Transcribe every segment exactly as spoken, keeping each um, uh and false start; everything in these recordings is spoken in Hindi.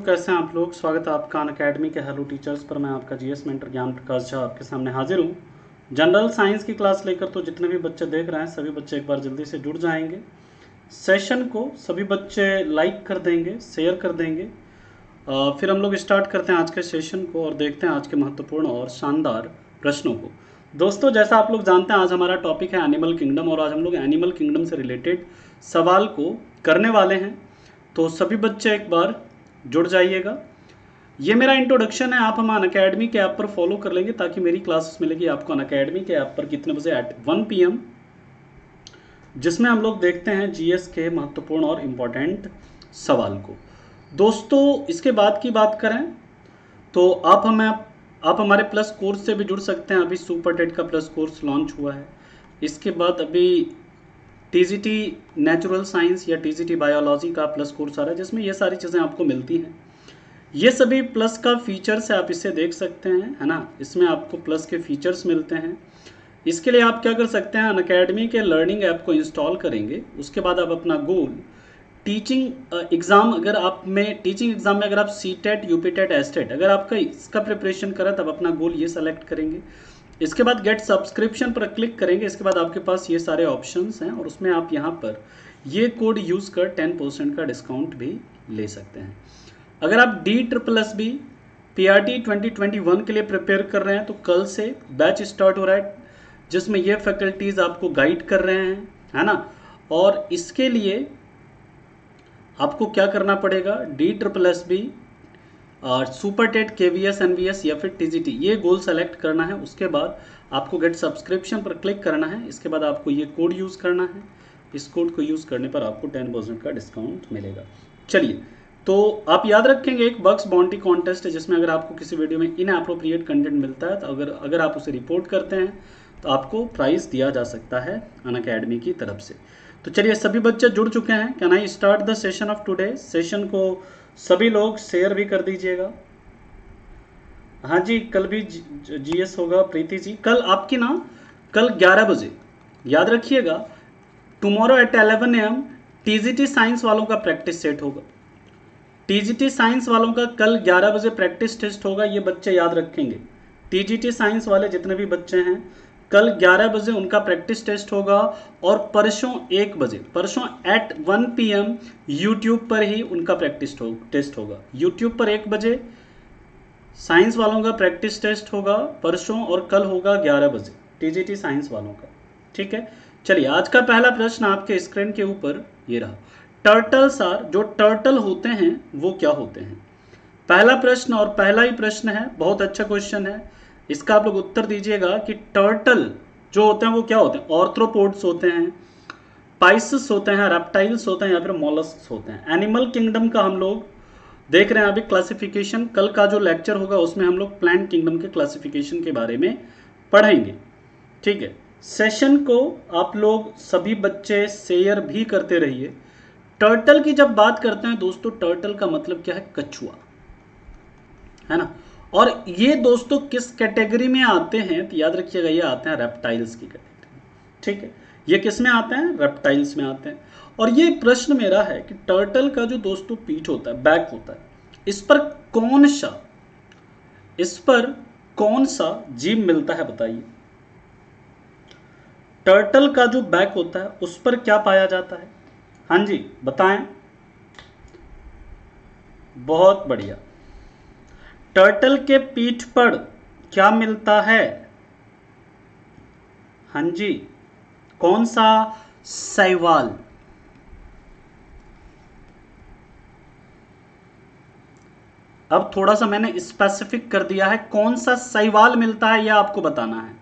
कैसे हैं आप लोग। स्वागत है आपका अनअकैडमी के हेलो टीचर्स पर। मैं आपका जीएस मेंटर ज्ञान प्रकाश झा आपके सामने हाजिर हूँ जनरल साइंस की क्लास लेकर। तो जितने भी बच्चे देख रहे हैं सभी बच्चे एक बार जल्दी से जुड़ जाएंगे। सेशन को सभी बच्चे लाइक कर देंगे, शेयर कर देंगे। अ, फिर हम लोग स्टार्ट करते हैं आज के सेशन को और देखते हैं आज के महत्वपूर्ण और शानदार प्रश्नों को। दोस्तों, जैसा आप लोग जानते हैं आज हमारा टॉपिक है एनिमल किंगडम और आज हम लोग एनिमल किंगडम से रिलेटेड सवाल को करने वाले हैं। तो सभी बच्चे एक बार जुड़ जाइएगा। ये मेरा इंट्रोडक्शन है। आप हम अनअकैडमी के ऐप पर फॉलो कर लेंगे ताकि मेरी क्लासेस मिलेगी आपको अनअकैडमी के ऐप पर कितने बजे, एट वन पी एम, जिसमें हम लोग देखते हैं जीएस के महत्वपूर्ण और इम्पोर्टेंट सवाल को। दोस्तों, इसके बाद की बात करें तो आप हमें आप हमारे प्लस कोर्स से भी जुड़ सकते हैं। अभी सुपर टेट का प्लस कोर्स लॉन्च हुआ है। इसके बाद अभी टीजीटी नेचुरल साइंस या टीजीटी बायोलॉजी का प्लस कोर्स आ रहा है जिसमें ये सारी चीज़ें आपको मिलती हैं। ये सभी प्लस का फीचर्स है, आप इसे देख सकते हैं, है ना। इसमें आपको प्लस के फीचर्स मिलते हैं। इसके लिए आप क्या कर सकते हैं, अनअकैडमी के लर्निंग ऐप को इंस्टॉल करेंगे। उसके बाद आप अपना गोल टीचिंग एग्ज़ाम, अगर आप में टीचिंग एग्ज़ाम में अगर आप C TET, UP TET, S TET अगर आपका इसका प्रिपरेशन करें तब अपना गोल ये सेलेक्ट करेंगे। इसके बाद गेट सब्सक्रिप्शन पर क्लिक करेंगे। इसके बाद आपके पास ये सारे ऑप्शंस हैं और उसमें आप यहाँ पर ये कोड यूज़ कर टेन परसेंट का डिस्काउंट भी ले सकते हैं। अगर आप D triple S B P R T twenty twenty one के लिए प्रिपेयर कर रहे हैं तो कल से बैच स्टार्ट हो रहा है जिसमें ये फैकल्टीज़ आपको गाइड कर रहे हैं, है ना। और इसके लिए आपको क्या करना पड़ेगा, डी ट्रिपल एस बी और super TET, K V S, N V S या फिर टी जी टी, ये गोल सेलेक्ट करना है। उसके बाद आपको गेट सब्सक्रिप्शन पर क्लिक करना है। इसके बाद आपको ये कोड यूज़ करना है। इस कोड को यूज़ करने पर आपको टेन परसेंट का डिस्काउंट मिलेगा। चलिए, तो आप याद रखेंगे एक बग्स बाउंटी कॉन्टेस्ट है जिसमें अगर आपको किसी वीडियो में इनएप्रोप्रिएट कंटेंट मिलता है तो अगर अगर आप उसे रिपोर्ट करते हैं तो आपको प्राइज़ दिया जा सकता है अनअकैडमी की तरफ से। तो चलिए, सभी बच्चे जुड़ चुके हैं। Can I start the session of today. Session को सभी लोग शेयर भी कर दीजिएगा। हाँ जी, कल भी जीएस होगा प्रीति जी। कल आपकी ना कल ग्यारह बजे याद रखिएगा, tomorrow at eleven A M TGT science वालों का प्रैक्टिस सेट होगा। टीजीटी साइंस वालों का कल ग्यारह बजे प्रैक्टिस टेस्ट होगा, ये बच्चे याद रखेंगे। टीजीटी साइंस वाले जितने भी बच्चे हैं कल ग्यारह बजे उनका प्रैक्टिस टेस्ट होगा और परसों एक बजे परसों at one P M YouTube पर ही उनका प्रैक्टिस हो, टेस्ट होगा। यूट्यूब पर एक बजे साइंस वालों का प्रैक्टिस टेस्ट होगा परसों और कल होगा ग्यारह बजे टीजीटी साइंस वालों का। ठीक है, चलिए आज का पहला प्रश्न आपके स्क्रीन के ऊपर ये रहा। टर्टल्स आर, जो टर्टल होते हैं वो क्या होते हैं। पहला प्रश्न और पहला ही प्रश्न है, बहुत अच्छा क्वेश्चन है। इसका आप लोग उत्तर दीजिएगा कि टर्टल जो होते हैं वो क्या होते हैं। ऑर्थ्रोपोड्स होते हैं, पाइसस होते हैं, रेप्टाइल्स होते हैं या फिर मॉलस्क्स होते हैं। एनिमल किंगडम का हम लोग देख रहे हैं अभी क्लासिफिकेशन। कल का जो लेक्चर होगा उसमें हम लोग प्लांट किंगडम के क्लासिफिकेशन के बारे में पढ़ेंगे। ठीक है, सेशन को आप लोग सभी बच्चे शेयर भी करते रहिए। टर्टल की जब बात करते हैं दोस्तों, टर्टल का मतलब क्या है, कछुआ, है ना। और ये दोस्तों किस कैटेगरी में आते हैं तो याद रखिएगा, ये आते हैं रेप्टाइल्स की कैटेगरी में। ठीक है, ये किस में आते हैं, रेप्टाइल्स में आते हैं। और ये प्रश्न मेरा है कि टर्टल का जो दोस्तों पीठ होता है, बैक होता है, इस पर कौन सा इस पर कौन सा जीव मिलता है बताइए। टर्टल का जो बैक होता है उस पर क्या पाया जाता है, हाँ जी बताएं। बहुत बढ़िया। टर्टल के पीठ पर क्या मिलता है, हाँ जी, कौन सा, शैवाल। अब थोड़ा सा मैंने स्पेसिफिक कर दिया है, कौन सा शैवाल मिलता है यह आपको बताना है।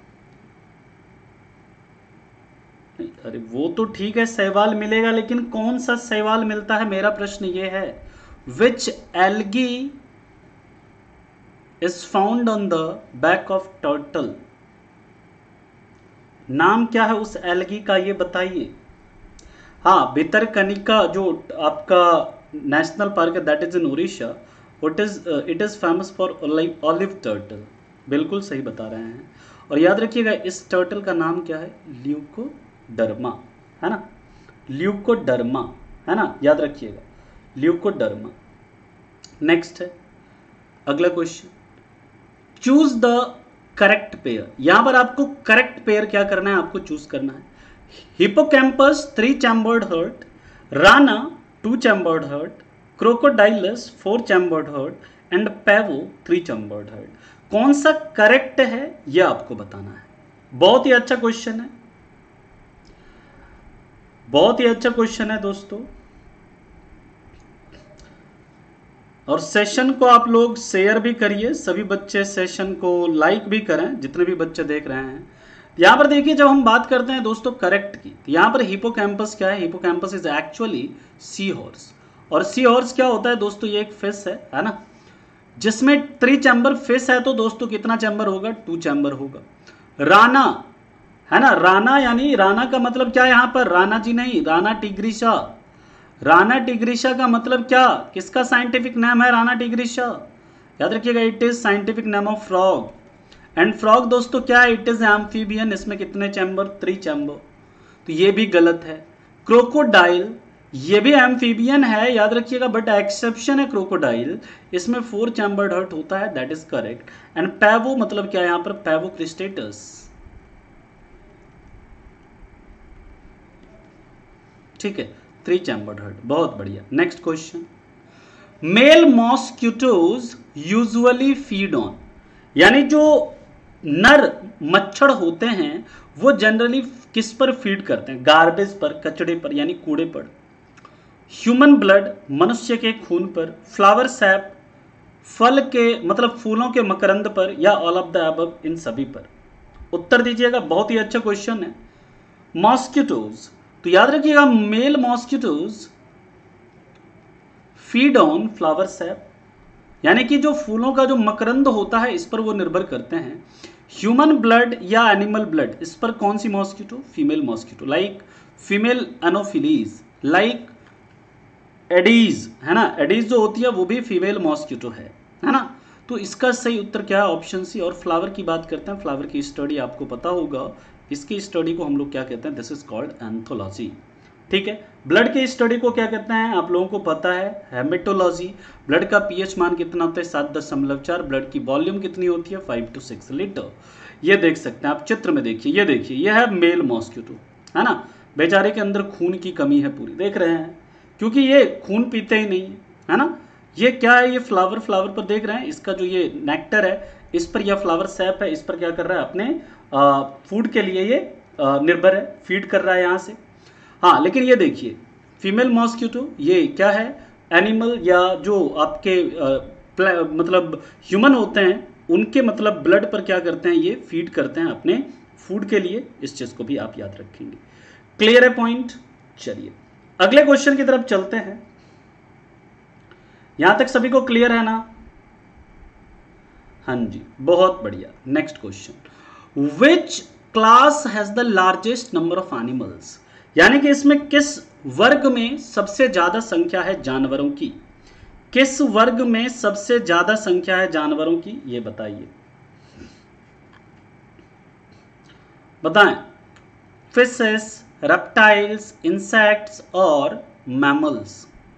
अरे वो तो ठीक है, शैवाल मिलेगा, लेकिन कौन सा शैवाल मिलता है, मेरा प्रश्न ये है। Which algae is found on the back of turtle. नाम क्या है उस एल्गी का, ये बताइए। हाँ, भितरकनिका जो आपका नेशनल पार्क है, that is in Orissa. It is it is famous for olive turtle. बिल्कुल सही बता रहे हैं। और याद रखिएगा इस टर्टल का नाम क्या है, ल्यूकोडर्मा, है ना। ल्यूकोडर्मा, है ना, याद रखिएगा ल्यूकोडर्मा। नेक्स्ट है अगला question, choose the correct pair. यहां पर आपको करेक्ट पेयर क्या करना है, आपको चूज करना है। Hippocampus three chambered heart, Rana two chambered heart, Crocodylus four chambered heart and Pavo three chambered heart. कौन सा करेक्ट है यह आपको बताना है। बहुत ही अच्छा क्वेश्चन है, बहुत ही अच्छा क्वेश्चन है दोस्तों। और सेशन को आप लोग शेयर भी करिए, सभी बच्चे सेशन को लाइक भी करें, जितने भी बच्चे देख रहे हैं। यहां पर देखिए, जब हम बात करते हैं दोस्तों करेक्ट की, तो यहां पर हिपोकैम्पस क्या है, Hippocampus is actually sea horse. और सी हॉर्स क्या होता है दोस्तों, ये एक फिश है, है ना, जिसमें थ्री चैम्बर फिश है, तो दोस्तों कितना चैम्बर होगा, टू चैम्बर होगा। राना है ना, राना यानी राना का मतलब क्या है यहां पर, राना जी नहीं, राना टिग्रिशा। राना टिग्रिशा का मतलब क्या, किसका साइंटिफिक नाम है राना टिग्रिशा, याद रखिएगा, it is scientific name of frog. And frog दोस्तों क्या है, इट इज एम्फीबियन, इसमें कितने चैम्बर, थ्री चैम्बर, तो ये भी गलत है। क्रोकोडाइल ये भी एम्फीबियन है, याद रखिएगा, बट एक्सेप्शन है क्रोकोडाइल, इसमें फोर चैम्बर्ड हर्ट होता है, that is correct. And Pavo मतलब क्या है यहां पर, पैवो क्रिस्टेटस, ठीक है, थ्री चैम्बर्ड हर्ट, बहुत बढ़िया। Next question, male mosquitoes usually feed on, यानी जो नर मच्छर होते हैं वो जनरली किस पर फीड करते हैं, गार्बेज पर, कचड़े पर यानी कूड़े पर, ह्यूमन ब्लड मनुष्य के खून पर, फ्लावर सैप फल के मतलब फूलों के मकरंद पर, या ऑल ऑफ द अबव इन सभी पर। उत्तर दीजिएगा, बहुत ही अच्छा क्वेश्चन है। मॉस्किटोज, तो याद रखिएगा male mosquitoes feed on flower sap, यानी कि जो फूलों का जो मकरंद होता है इस पर वो निर्भर करते हैं। ह्यूमन ब्लड या एनिमल ब्लड, इस पर कौन सी mosquito, female mosquito, like female Anopheles, like Aedes, है ना, एडीज जो होती है वो भी फीमेल मॉस्किटो है, है ना। तो इसका सही उत्तर क्या है, ऑप्शन सी। और फ्लावर की बात करते हैं, फ्लावर की स्टडी आपको पता होगा, इसकी स्टडी को हम लोग क्या कहते हैं, दिस इज कॉल्ड एंथोलॉजी, ठीक है। ब्लड की स्टडी को क्या कहते हैं, आप लोगों को पता है, हेमेटोलॉजी। ब्लड का पीएच मान कितना होता है, सात दशमलव चार। ब्लड की वॉल्यूम कितनी होती है, फाइव टू सिक्स लीटर। ये देख सकते हैं आप चित्र में, देखिए, ये देखिए, ये है मेल मॉस्किटो, है ना, बेचारे के अंदर खून की कमी है पूरी, देख रहे हैं, क्योंकि ये खून पीते ही नहीं है, है ना। ये क्या है, ये फ्लावर, फ्लावर पर देख रहे हैं, इसका जो ये नेक्टर है इस पर, यह फ्लावर सैप है, इस पर क्या कर रहा है, अपने फूड के लिए ये आ, निर्भर है, फीड कर रहा है यहाँ से। हाँ, लेकिन ये देखिए फीमेल मॉस्किटो ये क्या है, एनिमल या जो आपके आ, मतलब ह्यूमन होते हैं उनके मतलब ब्लड पर क्या करते हैं, ये फीड करते हैं अपने फूड के लिए। इस चीज को भी आप याद रखेंगे। क्लियर है पॉइंट। चलिए अगले क्वेश्चन की तरफ चलते हैं। यहां तक सभी को क्लियर है ना, हाँ जी, बहुत बढ़िया। Next question, which class has the largest number of animals, यानी कि इसमें किस वर्ग में सबसे ज्यादा संख्या है जानवरों की, किस वर्ग में सबसे ज्यादा संख्या है जानवरों की, ये बताइए, बताएं। फिशेस, रेप्टाइल्स, इंसेक्ट्स और मैमल्स,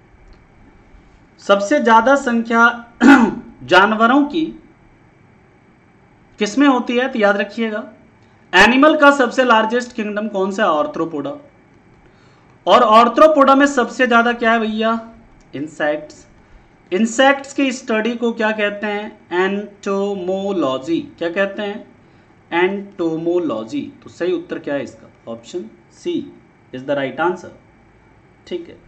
सबसे ज्यादा संख्या जानवरों की किसमें होती है, तो याद रखिएगा एनिमल का सबसे लार्जेस्ट किंगडम कौन सा है, आर्थ्रोपोडा। और आर्थ्रोपोडा में सबसे ज्यादा क्या है भैया, इंसेक्ट्स। इंसेक्ट्स की स्टडी को क्या कहते हैं, एंटोमोलॉजी, क्या कहते हैं, एंटोमोलॉजी। तो सही उत्तर क्या है इसका, option C is the right answer, ठीक है।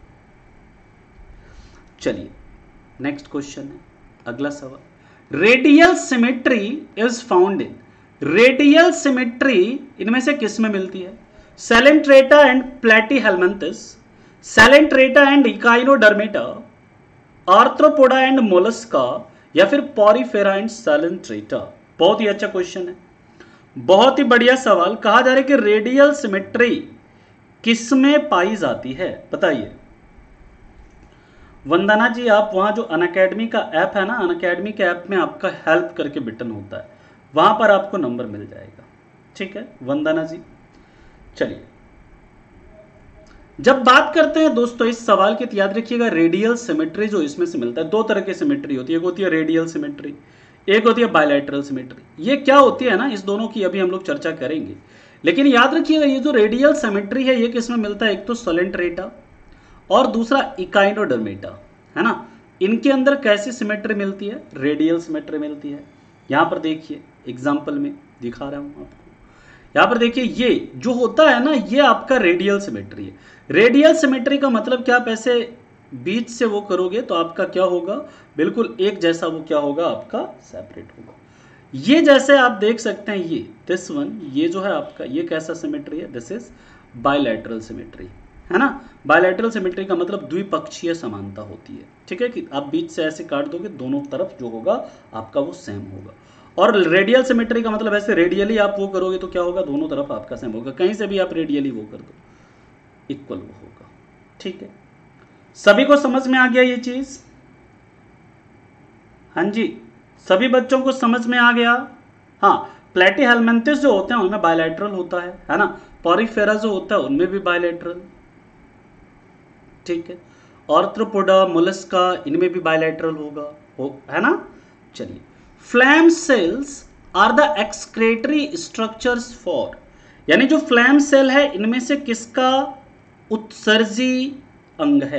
चलिए नेक्स्ट क्वेश्चन है, अगला सवाल, radial symmetry is found in, radial symmetry इनमें से किस में मिलती है, Coelenterata and Platyhelminthes, Coelenterata and Echinodermata, Arthropoda and Mollusca, या फिर पॉरीफेरा एंड सेलेंट्रेटा। बहुत ही अच्छा क्वेश्चन है, बहुत ही बढ़िया सवाल। कहा जा रहा है कि रेडियल सिमेट्री किसमें पाई जाती है, बताइए। वंदना जी, आप वहां जो अनअकैडमी का ऐप है ना, अनअकैडमी के ऐप में आपका हेल्प करके बटन होता है, वहां पर आपको नंबर मिल जाएगा, ठीक है वंदना जी। चलिए जब बात करते हैं दोस्तों इस सवाल की, तो याद रखिएगा रेडियल सिमेट्री जो इसमें से मिलता है, दो तरह की सिमेट्री होती है, एक होती है रेडियल सिमेट्री, एक होती है बायलैटरल सिमेट्री। ये क्या होती है ना, इस दोनों की अभी हम लोग चर्चा करेंगे। लेकिन याद रखिएगा ये जो रेडियल सिमेट्री है ये किसमें मिलता है, एक तो सोलेंट्रेटा और दूसरा इकाइनोडर्मेटा, है ना। इनके अंदर कैसी सिमेट्री मिलती है, रेडियल सिमेट्री मिलती है। यहां पर देखिए एग्जाम्पल में दिखा रहा हूं आपको, यहां पर देखिए ये जो होता है ना ये आपका रेडियल सिमेट्री है। रेडियल सिमेट्री का मतलब क्या, आप ऐसे बीच से वो करोगे तो आपका क्या होगा, बिल्कुल एक जैसा वो क्या होगा आपका सेपरेट होगा। ये जैसे आप देख सकते हैं ये दिस वन, ये जो है आपका ये कैसा सिमेट्री है, दिस इज बायलैटरल सिमेट्री, है ना। बायलैटरल सिमेट्री का मतलब द्विपक्षीय समानता होती है, ठीक है, कि आप बीच से ऐसे काट दोगे दोनों तरफ जो होगा आपका वो सेम होगा। और रेडियल सिमेट्री का मतलब ऐसे रेडियली आप वो करोगे तो क्या होगा, दोनों तरफ आपका सेम होगा, कहीं से भी आप रेडियली वो कर दो इक्वल वो होगा, ठीक है। सभी को समझ में आ गया ये चीज, हाँ जी, सभी बच्चों को समझ में आ गया। हाँ, प्लेटीहेलमिन्थस जो होते हैं उनमें बायलैटरल होता है है ना। पॉरीफेरा जो होता है उनमें भी बायलैटरल, ठीक है। आर्थ्रोपोडा, मोलस्का, इनमें भी बायलैटरल होगा, हो है ना। चलिए, flame cells are the excretory structures for, यानी जो फ्लैम सेल है इनमें से किसका उत्सर्जी अंग है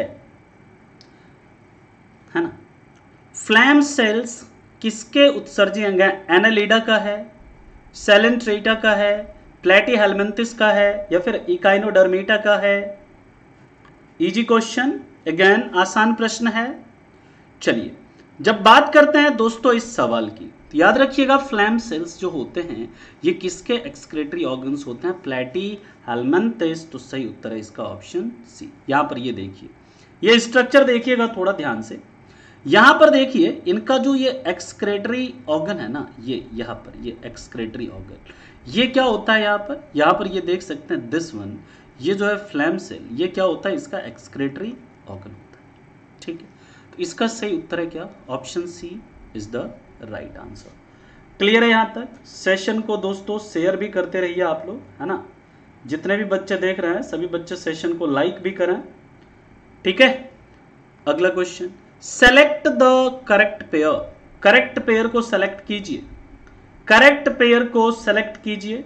है ना। फ्लैम सेल्स किसके उत्सर्जी अंग है, एनालिडा का है, सेलेंट्रेटा का है, प्लेटीहेलमिन्थस का है, या फिर इकाइनोडर्मेटा का है। इजी क्वेश्चन, अगेन आसान प्रश्न है। चलिए, जब बात करते हैं दोस्तों इस सवाल की, तो याद रखिएगा फ्लैम सेल्स जो होते हैं ये किसके एक्सक्रेटरी ऑर्गन्स होते हैं, प्लेटीहेलमिन्थस। तो सही उत्तर है इसका ऑप्शन सी। यहां पर ये देखिए, ये स्ट्रक्चर देखिएगा थोड़ा ध्यान से। यहां पर देखिए इनका जो ये एक्सक्रेटरी ऑर्गन है ना, ये यहां पर ये एक्सक्रेटरी ऑर्गन ये क्या होता है, यहां पर यहां पर ये देख सकते हैं दिस वन, ये जो है फ्लैम सेल, ये क्या होता है, इसका एक्सक्रेटरी ऑर्गन होता है, ठीक है। तो इसका सही उत्तर है क्या, option C is the right answer. Clear है यहां तक। सेशन को दोस्तों शेयर भी करते रहिए आप लोग, है ना। जितने भी बच्चे देख रहे हैं सभी बच्चे सेशन को लाइक भी करें, ठीक है। अगला question, select the correct pair, correct pair को सेलेक्ट कीजिए, करेक्ट पेयर को सेलेक्ट कीजिए।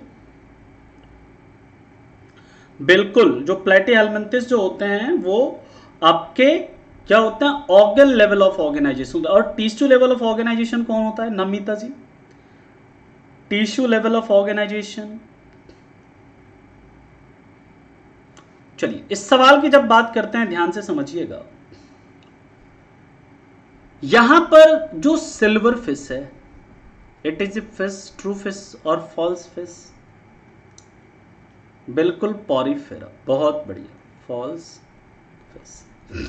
बिल्कुल, जो प्लेटीहेलमिन्थस जो होते हैं वो आपके क्या होते हैं, ऑर्गन लेवल ऑफ ऑर्गेनाइजेशन। और टिश्यू लेवल ऑफ ऑर्गेनाइजेशन कौन होता है, Namita ji, tissue level of organisation. चलिए, इस सवाल की जब बात करते हैं ध्यान से समझिएगा, यहां पर जो सिल्वर फिश है, it is a fish, true fish और फॉल्स फिश, बिल्कुल पॉरीफेरा, बहुत बढ़िया, फॉल्स फिश।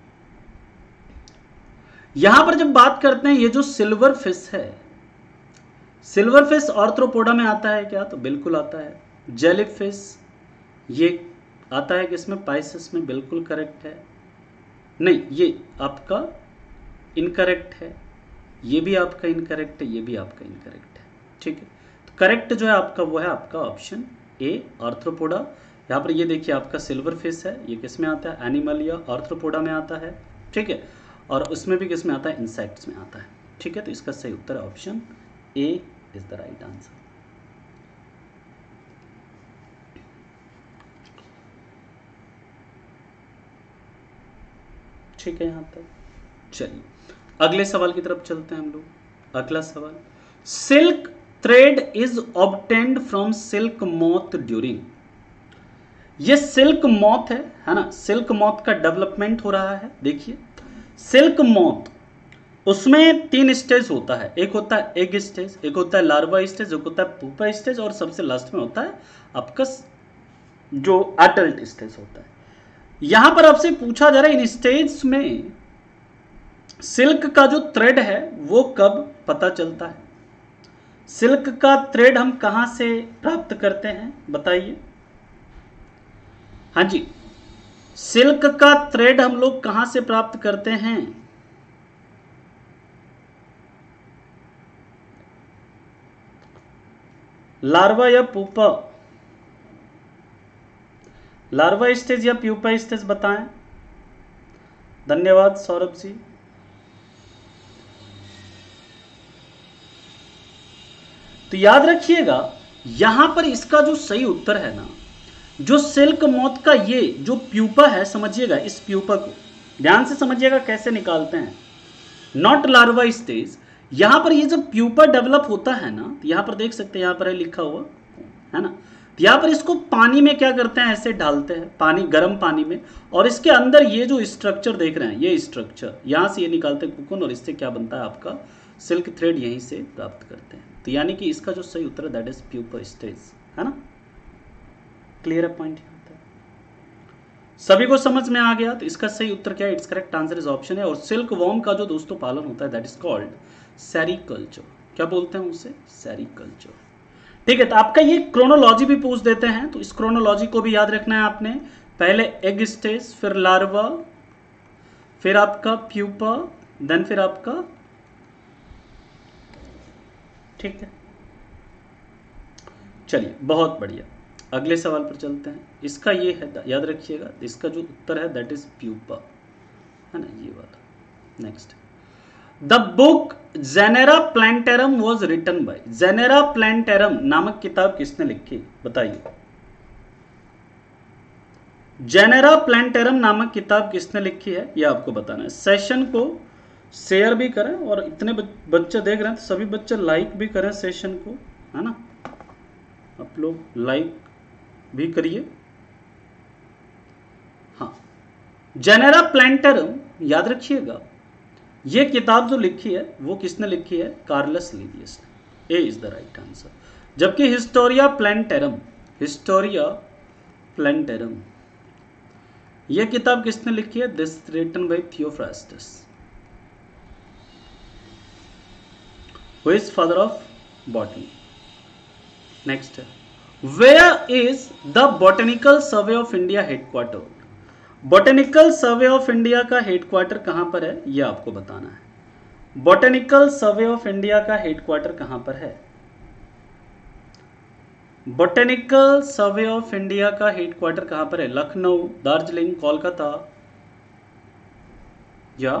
यहां पर जब बात करते हैं ये जो सिल्वर फिश है, सिल्वर फिश आर्थ्रोपोडा में आता है क्या, तो बिल्कुल आता है। जेली फिश ये आता है किसमें, पाइसेस में, बिल्कुल करेक्ट है। नहीं, ये आपका इनकरेक्ट है, ये भी आपका इनकरेक्ट है, ये भी आपका इनकरेक्ट है, ठीक है। तो करेक्ट जो है आपका वो है आपका ऑप्शन ए, आर्थ्रोपोडा। यहाँ पर ये देखिए आपका सिल्वर फिश है, ये किस में आता है, एनिमल या आर्थ्रोपोडा में आता है, ठीक है। और उसमें भी किस में आता है, इंसेक्ट्स में आता है, ठीक है। तो इसका सही उत्तर है option A is the right answer. ठीक है यहां तक। चलिए, अगले सवाल की तरफ चलते हैं हम लोग। अगला सवाल, silk thread is obtained from silk moth during, ये सिल्क मॉथ है है ना। सिल्क मॉथ का डेवलपमेंट हो रहा है, देखिए सिल्क मॉथ, उसमें तीन स्टेज होता है, एक होता है एग स्टेज, एक होता है लार्वा स्टेज, एक होता है पुपा स्टेज, और सबसे लास्ट में होता है आपका जो एडल्ट स्टेज होता है। यहां पर आपसे पूछा जा रहा है इन स्टेज में सिल्क का जो थ्रेड है वो कब पता चलता है, सिल्क का थ्रेड हम कहां से प्राप्त करते हैं बताइए। हाँ जी, सिल्क का थ्रेड हम लोग कहां से प्राप्त करते हैं, लार्वा या पुपा, लार्वा स्टेज या प्यूपा स्टेज बताएं। धन्यवाद सौरभ जी। तो याद रखिएगा यहां पर इसका जो सही उत्तर है ना, जो सिल्क मौत का ये जो प्यूपा है, समझिएगा इस प्यूपा को ध्यान से समझिएगा कैसे निकालते हैं। नॉट लार्वा स्टेज, यहां पर ये जब प्यूपा डेवलप होता है ना, तो यहां पर देख सकते हैं, यहां पर है लिखा हुआ है ना, यहां पर इसको पानी में क्या करते हैं, ऐसे डालते हैं पानी, गर्म पानी में, और इसके अंदर ये जो स्ट्रक्चर देख रहे हैं, ये स्ट्रक्चर यहां से ये निकालते हैं कुकुन, और इससे क्या बनता है आपका सिल्क थ्रेड, यहीं से प्राप्त करते हैं। तो यानी कि इसका जो सही उत्तर है दैट इज प्यूपा स्टेज, है ना। क्लियर है पॉइंट, सभी को समझ में आ गया। तो इसका सही उत्तर क्या है, it's correct answer is option है। और सिल्क वॉर्म का जो दोस्तों पालन होता है दैट इज कॉल्ड सेरीकल्चर, क्या बोलते हैं उसे, सेरीकल्चर। ठीक है, तो आपका ये क्रोनोलॉजी भी पूछ देते हैं, तो इस क्रोनोलॉजी को भी याद रखना है आपने। पहले एग स्टेज, फिर लार्वा, फिर आपका प्यूपा, देन फिर आपका, ठीक है। चलिए बहुत बढ़िया, अगले सवाल पर चलते हैं। इसका ये है, याद रखिएगा, इसका जो उत्तर है दैट इज प्यूपा, है ना, ये वाला। Next, the book Genera Plantarum was written by, Genera Plantarum नामक किताब किसने लिखी, बताइए। जेनेरा प्लांटेरम नामक किताब किसने लिखी है, ये आपको बताना है। सेशन को शेयर भी करें, और इतने बच्चे देख रहे हैं तो सभी बच्चे लाइक भी करें सेशन को, है ना, आप लोग लाइक भी करिए। हाँ, जेनेरा प्लांटेरम, याद रखिएगा ये किताब जो लिखी है वो किसने लिखी है, कार्लस लिवियस ने, A is the right answer. जबकि हिस्टोरिया प्लांटेरम, हिस्टोरिया प्लांटेरम ये किताब किसने लिखी है, this written by Theophrastus, who is father of botany. Next है, where is the botanical survey of India headquarter, botanical survey of India का हेडक्वार्टर कहां पर है, यह आपको बताना है। बॉटेनिकल सर्वे ऑफ इंडिया का हेडक्वार्टर कहां पर है, बॉटेनिकल सर्वे ऑफ इंडिया का हेडक्वार्टर कहां पर है, लखनऊ, दार्जिलिंग, कोलकाता या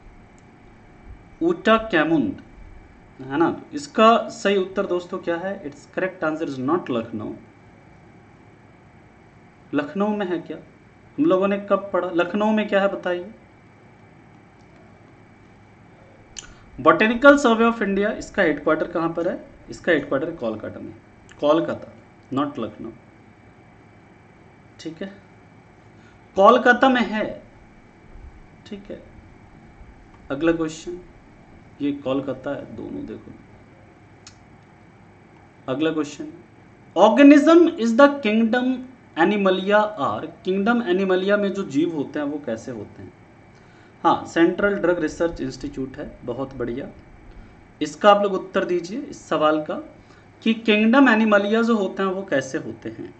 ऊटा कैमुंड, है ना। इसका सही उत्तर दोस्तों क्या है, it's correct answer is not Lucknow. Lucknow में है क्या, हम लोगों ने कब पढ़ा, लखनऊ में क्या है बताइए। बॉटेनिकल सर्वे ऑफ इंडिया, इसका हेडक्वार्टर कहां पर है, इसका हेडक्वार्टर कोलकाता में, कोलकाता, नॉट लखनऊ, ठीक है, कोलकाता में है, ठीक है। अगला क्वेश्चन, ये कोलकाता है, दोनों देखो। अगला question, organism is the kingdom Animalia are, kingdom Animalia में जो जीव होते हैं वो कैसे होते हैं। हाँ, सेंट्रल ड्रग रिसर्च इंस्टीट्यूट है, बहुत बढ़िया। इसका आप लोग उत्तर दीजिए इस सवाल का कि किंगडम एनिमलिया जो होते हैं वो कैसे होते हैं।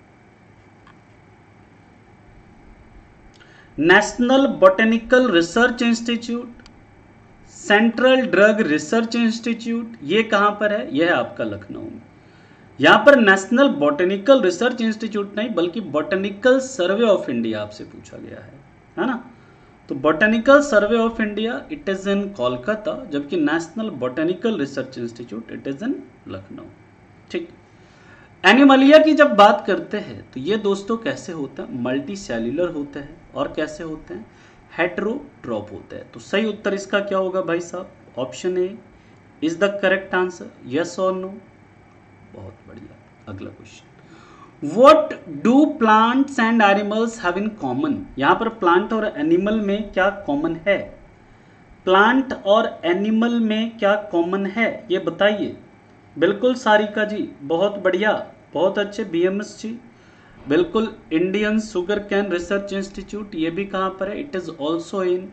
National botanical research institute, central drug research institute, ये कहां पर है, यह है आपका लखनऊ में। यहां पर नेशनल बॉटेनिकल रिसर्च इंस्टीट्यूट नहीं बल्कि बॉटेनिकल सर्वे ऑफ इंडिया आपसे पूछा गया है, है ना। तो botanical survey of India it is in Kolkata, जबकि national botanical research institute it is in Lucknow, ठीक। एनिमलिया की जब बात करते हैं तो ये दोस्तों कैसे होता है, मल्टी सेल्यूलर होते हैं, और कैसे होते हैं, हेटेरोट्रॉप होते हैं। तो सही उत्तर इसका क्या होगा भाई साहब, option A is the correct answer, yes और नो, बहुत बढ़िया। अगला question, what do plants and animals have in common, यहां पर प्लांट और एनिमल में क्या कॉमन है, प्लांट और एनिमल में क्या कॉमन है ये बताइए। बिल्कुल सारिका जी, बहुत बढ़िया, बहुत अच्छे, बीएमएस जी बिल्कुल। Indian sugar cane research institute, ये भी कहां पर है, it is also in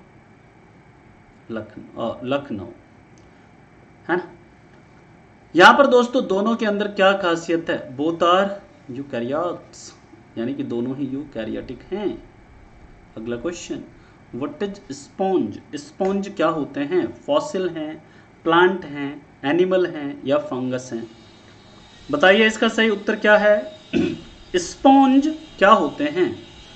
Lucknow, Lucknow, है ना। यहां पर दोस्तों दोनों के अंदर क्या खासियत है, बोथ आर यूकैरियोट्स, यानी कि दोनों ही यूकैरियोटिक हैं। अगला question, what is sponge, sponge क्या होते हैं, फॉसिल हैं, प्लांट हैं, एनिमल हैं या फंगस हैं, बताइए इसका सही उत्तर क्या है। स्पॉन्ज क्या होते हैं,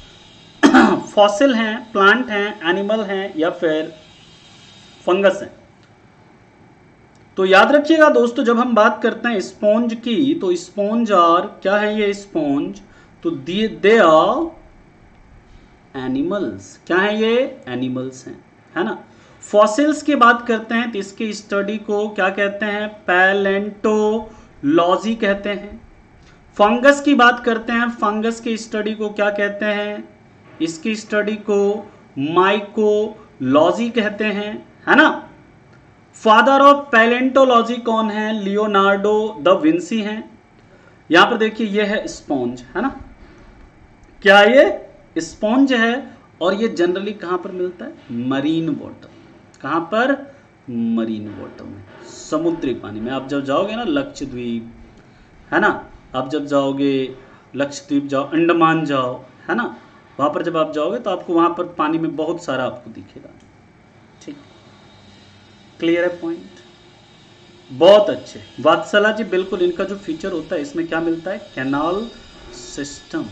फॉसिल हैं, प्लांट हैं, एनिमल हैं या फिर फंगस हैं? तो याद रखिएगा दोस्तों, जब हम बात करते हैं स्पॉन्ज की, तो स्पॉन्ज आर, क्या है ये स्पॉन्ज? तो दे दे आर एनिमल्स। क्या है ये? एनिमल्स हैं, है ना। फॉसिल्स की बात करते हैं तो इसकी स्टडी को क्या कहते हैं? पैलेंटोलॉजी कहते हैं। फंगस की बात करते हैं, फंगस की स्टडी को क्या कहते हैं? इसकी स्टडी को माइकोलॉजी कहते हैं, है ना। फादर ऑफ पैलेंटोलॉजी कौन है? लियोनार्डो द विंसी हैं। यहां पर देखिए ये है स्पॉन्ज, है ना। क्या ये? स्पॉन्ज है और ये जनरली कहां पर मिलता है? Marine water. कहां पर? मरीन वाटर में, समुद्री पानी में। आप जब जाओगे ना लक्षद्वीप, है ना, आप जब जाओगे लक्षद्वीप जाओ, अंडमान जाओ, है ना, वहां पर जब आप जाओगे तो आपको वहां पर पानी में बहुत सारा आपको दिखेगा। ठीक, क्लियर है पॉइंट? बहुत अच्छे वात्सला जी, बिल्कुल। इनका जो फीचर होता है इसमें क्या मिलता है? Canal system.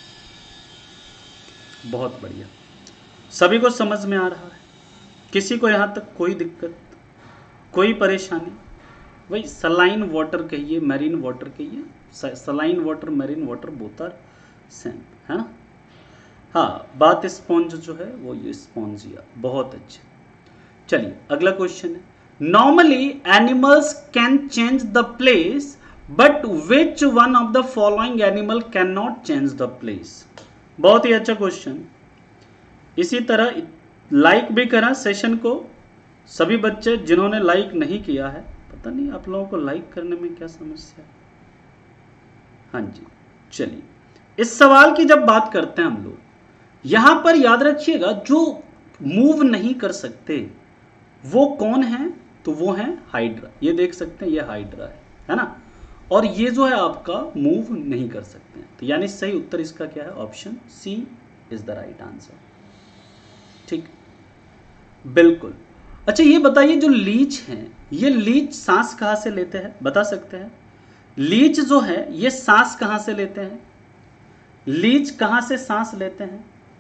बहुत बढ़िया, सभी को समझ में आ रहा है? किसी को यहां तक कोई दिक्कत, कोई परेशानी? वही सलाइन वाटर कहिए, मैरीन वाटर कहिए, saline water, marine water, both are same, है ना। हाँ, बात स्पॉन्ज जो है वो ये स्पॉन्जिया। बहुत अच्छे। चलिए अगला क्वेश्चन है, normally animals can change the place but which one of the following animal can not change the place? बहुत ही अच्छा क्वेश्चन। इसी तरह लाइक भी करा सेशन को सभी बच्चे जिन्होंने लाइक नहीं किया है। पता नहीं आप लोगों को लाइक करने में क्या समस्या है। हाँ जी, चलिए इस सवाल की जब बात करते हैं हम लोग, यहां पर याद रखिएगा जो मूव नहीं कर सकते वो कौन है? तो वो है हाइड्रा। ये देख सकते हैं, ये हाइड्रा है, है ना। और ये जो है आपका मूव नहीं कर सकते हैं, तो यानी सही उत्तर इसका क्या है? Option C is the right answer. ठीक, बिल्कुल। अच्छा ये बताइए, जो लीच हैं, ये लीच सांस कहां से लेते हैं? बता सकते हैं? लीच जो है ये सांस कहां से लेते हैं? लीच कहां से सांस लेते हैं?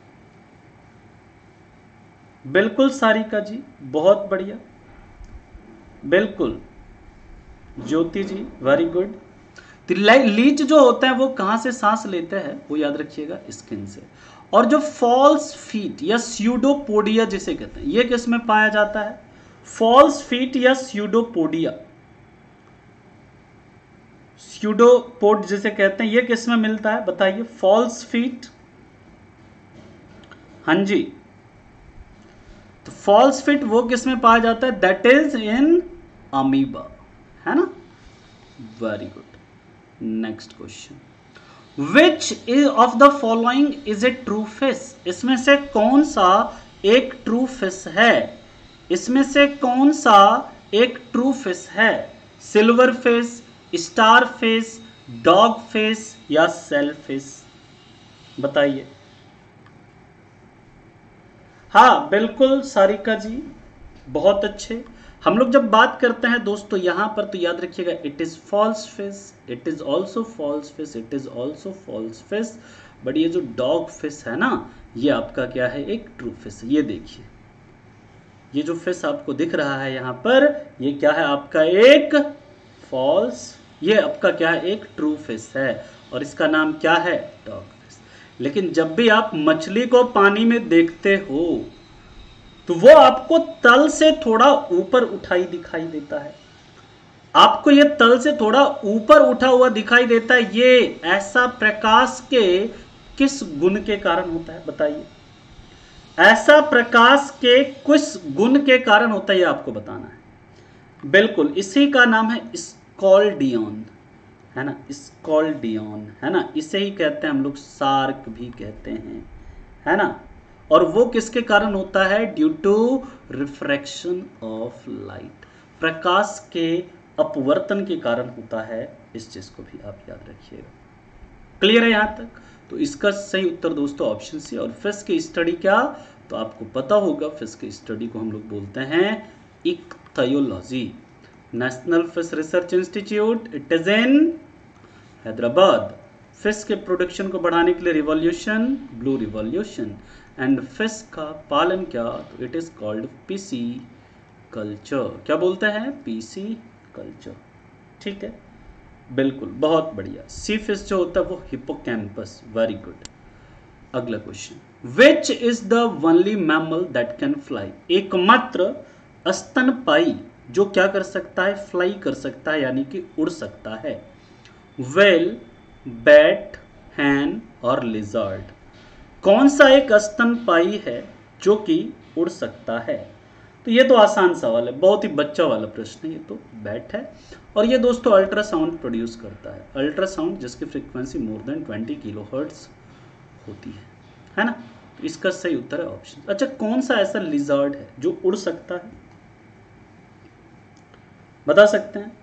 बिल्कुल सारिका जी, बहुत बढ़िया, बिल्कुल। Jyoti ji, very good. तो लीच जो होता है वो कहां से सांस लेते हैं? वो याद रखिएगा स्किन से। और जो फॉल्स फीट या स्यूडोपोडिया जिसे कहते हैं, ये किस में पाया जाता है? फॉल्स फीट या स्यूडोपोडिया, स्यूडोपोड जिसे कहते हैं, ये किस में मिलता है? बताइए। फॉल्स फीट, हाँ जी, तो फॉल्स फीट वो किस में पाया जाता है? दैट इज इन अमीबा, है ना। Very good. Next question, which is of the following is a true fish? इसमें से कौन सा एक ट्रू फिश है? इसमें से कौन सा एक ट्रू फिश है? Silver fish, star fish, dog fish या सेल फिश? बताइए। हाँ बिल्कुल सारिका जी, बहुत अच्छे। हम लोग जब बात करते हैं दोस्तों यहां पर, तो याद रखिएगा it is false fish, it is also false fish, it is also false fish. But ये जो डॉग फिश है ना, ये आपका क्या है? एक ट्रू फिश। ये देखिए, ये जो फिश आपको दिख रहा है यहां पर, ये क्या है? आपका एक फॉल्स, ये आपका क्या है? एक ट्रू फिश है और इसका नाम क्या है? Dog fish. लेकिन जब भी आप मछली को पानी में देखते हो तो वो आपको तल से थोड़ा ऊपर उठाई दिखाई देता है। आपको ये तल से थोड़ा ऊपर उठा हुआ दिखाई देता है, ये ऐसा प्रकाश के किस गुण के कारण होता है? बताइए। ऐसा प्रकाश के किस गुण के कारण होता है, ये आपको बताना है। बिल्कुल, इसी का नाम है स्कॉल्डियन, है ना। स्कॉल्डियन, है ना। इसे ही कहते हैं हम लोग शार्क भी कहते हैं, है ना। और वो किसके कारण होता है? Due to refraction of light, प्रकाश के अपवर्तन के कारण होता है। इस चीज को भी आप याद रखिएगा। क्लियर है यहां तक? तो इसका सही उत्तर दोस्तों ऑप्शन सी। और फिश की स्टडी क्या? तो आपको पता होगा, फिश की स्टडी को हम लोग बोलते हैं ichthyology. National fish research institute, it is in Hyderabad. Fish के प्रोडक्शन को बढ़ाने के लिए revolution, blue revolution. And fish का पालन क्या, तो it is called pisciculture. क्या बोलते हैं, पीसी कल्चर। ठीक है, बिल्कुल, बहुत बढ़िया। सी फिश जो होता है वो हिपोकैम्पस। Very good. अगला question, which is the only mammal that can fly, एकमात्र स्तनपाई जो क्या कर सकता है, फ्लाई कर सकता है, यानी कि उड़ सकता है। वेल, बैट, हैन और लिजर्ड। कौन सा एक स्तनपाई है जो कि उड़ सकता है, तो ये तो आसान सवाल है, बहुत ही बच्चा वाला प्रश्न है। ये तो बैट है, और ये दोस्तों अल्ट्रासाउंड प्रोड्यूस करता है, अल्ट्रासाउंड जिसकी frequency more than twenty kilohertz होती है, है ना। तो इसका सही उत्तर है ऑप्शन। अच्छा, कौन सा ऐसा लिजर्ड है जो उड़ सकता है, बता सकते हैं?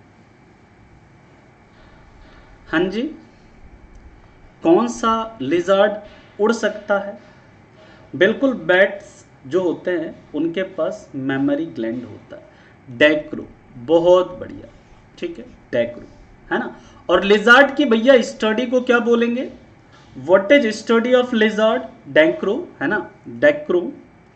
हाँ जी, कौन सा लिजर्ड उड़ सकता है? बिल्कुल, बैट्स जो होते हैं उनके पास मेमोरी ग्लैंड होता है, डैक्रो। बहुत बढ़िया, ठीक है, डैक्रो, है ना। और लिजर्ड की भैया स्टडी को क्या बोलेंगे, what is study of lizard, डैक्रो, है ना, डैक्रो।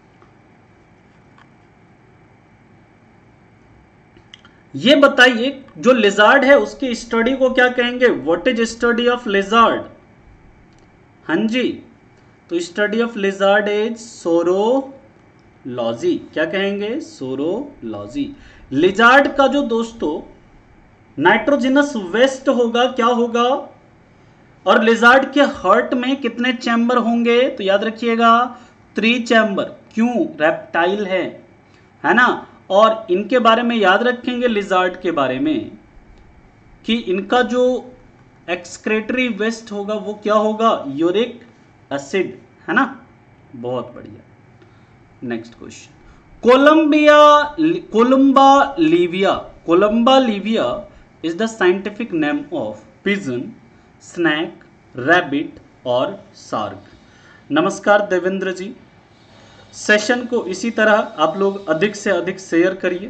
ये बताइए जो लिजर्ड है उसकी स्टडी को क्या कहेंगे, what is study of lizard? हाँ जी, तो study of lizard is saurology. क्या कहेंगे, सोरोलॉजी। लिजर्ड का जो दोस्तों नाइट्रोजनस वेस्ट होगा, क्या होगा, और लिजर्ड के हार्ट में कितने चैम्बर होंगे, तो याद रखिएगा थ्री चैम्बर। क्यों, रेप्टाइल है, है ना। और इनके बारे में याद रखेंगे, लिजर्ड के बारे में, कि इनका जो एक्सक्रेटरी वेस्ट होगा वो क्या होगा, यूरिक एसिड, है ना। बहुत बढ़िया। Next question, columbia columba livia columba livia is the scientific name of pigeon, snake, rabbit और शार्क। नमस्कार देवेंद्र जी, सेशन को इसी तरह आप लोग अधिक से अधिक शेयर करिए।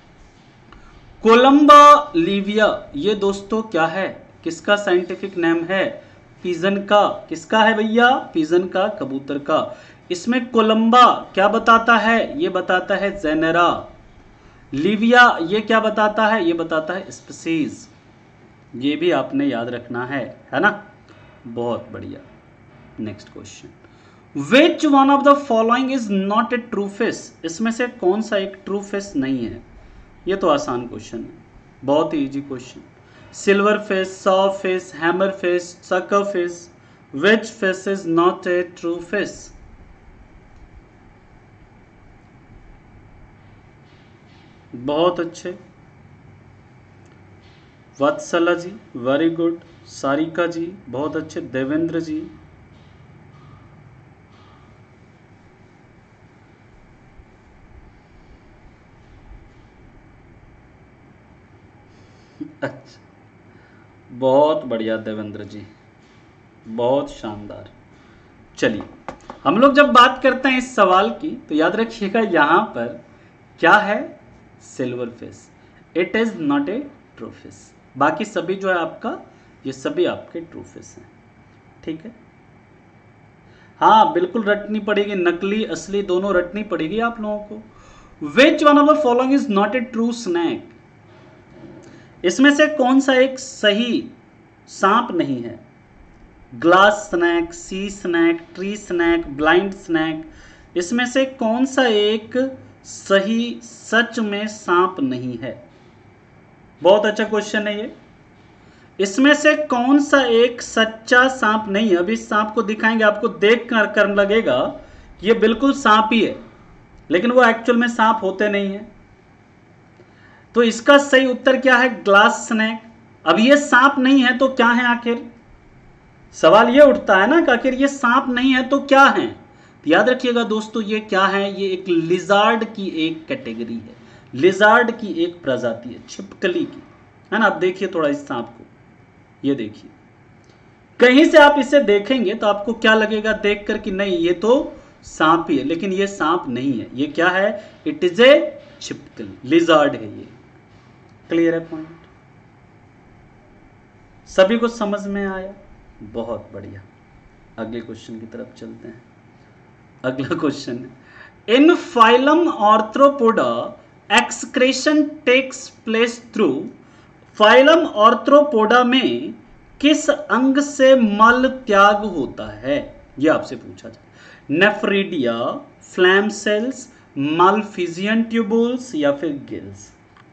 कोलंबा लीविया ये दोस्तों क्या है, किसका साइंटिफिक नेम है, पिजन का। किसका है भैया, पिजन का, कबूतर का। इसमें कोलंबा क्या बताता है, ये बताता है जेनेरा। लीविया ये क्या बताता है, ये बताता है स्पीसीज। ये भी आपने याद रखना है, है ना। बहुत बढ़िया। Next question, which one of the following is not a true fish, इसमें से कौन सा एक ट्रू फिश नहीं है। ये तो आसान क्वेश्चन है, बहुत ही easy question. Silver fish, saw fish, hammer fish, sucker fish, which fish is not a true fish. बहुत अच्छे, वत्सला जी वेरी गुड, सारिका जी बहुत अच्छे, देवेंद्र जी अच्छा, बहुत बढ़िया देवेंद्र जी, बहुत शानदार। चलिए, हम लोग जब बात करते हैं इस सवाल की तो याद रखिएगा यहां पर क्या है, silver fish, it is not a true fish. बाकी सभी जो है आपका, ये सभी आपके ट्रू फिश हैं, ठीक है। हाँ बिल्कुल रटनी पड़ेगी, नकली असली दोनों रटनी पड़ेगी आप लोगों को। Which one of the following is not a true snake, इसमें से कौन सा एक सही सांप नहीं है। Glass snake, sea snake, tree snake, blind snake, इसमें से कौन सा एक सही सच में सांप नहीं है। बहुत अच्छा क्वेश्चन है ये। इसमें से कौन सा एक सच्चा सांप नहीं है। अभी सांप को दिखाएंगे, आपको देख कर, कर लगेगा कि ये बिल्कुल सांप ही है, लेकिन वो एक्चुअल में सांप होते नहीं है। तो इसका सही उत्तर क्या है, ग्लास स्नैक। अब ये सांप नहीं है तो क्या है आखिर, सवाल ये उठता है ना कि आखिर ये सांप नहीं है तो क्या है। तो याद रखिएगा दोस्तों, ये क्या है, ये एक लिजार्ड की एक कैटेगरी है, लिजार्ड की एक प्रजाति है, छिपकली की, है ना। आप देखिए थोड़ा इस सांप को, ये देखिए, कहीं से आप इसे देखेंगे तो आपको क्या लगेगा देखकर कि नहीं ये तो सांप ही है, लेकिन ये सांप नहीं है, ये क्या है, इट इज ए छिपकली, लिजार्ड है ये। क्लियर है पॉइंट, सभी को समझ में आया। बहुत बढ़िया, अगले क्वेश्चन की तरफ चलते हैं। अगला क्वेश्चन है, in phylum arthropoda excretion takes place through, phylum arthropoda में किस अंग से मल त्याग होता है, यह आपसे पूछा जाए। Nephridia, flame cells, malpighian tubules या फिर गिल्स।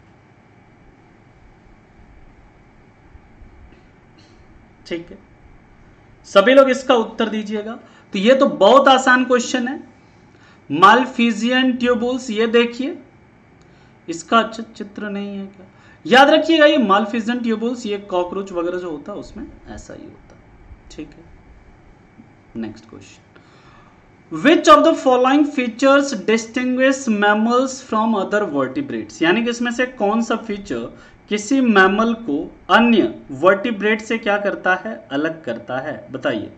ठीक है, सभी लोग इसका उत्तर दीजिएगा। तो ये तो बहुत आसान क्वेश्चन है, मालफिजियन ट्यूबुल्स। ये देखिए, इसका अच्छा चित्र नहीं है क्या, याद रखिएगा ये मालफिजियन ट्यूबुल्स, ये कॉकरोच वगैरह जो होता है उसमें ऐसा ही होता है। ठीक है, next question, which of the following features distinguish mammals from other vertebrates, यानी कि इसमें से कौन सा फीचर किसी मैमल को अन्य वर्टिब्रेट से क्या करता है, अलग करता है, बताइए।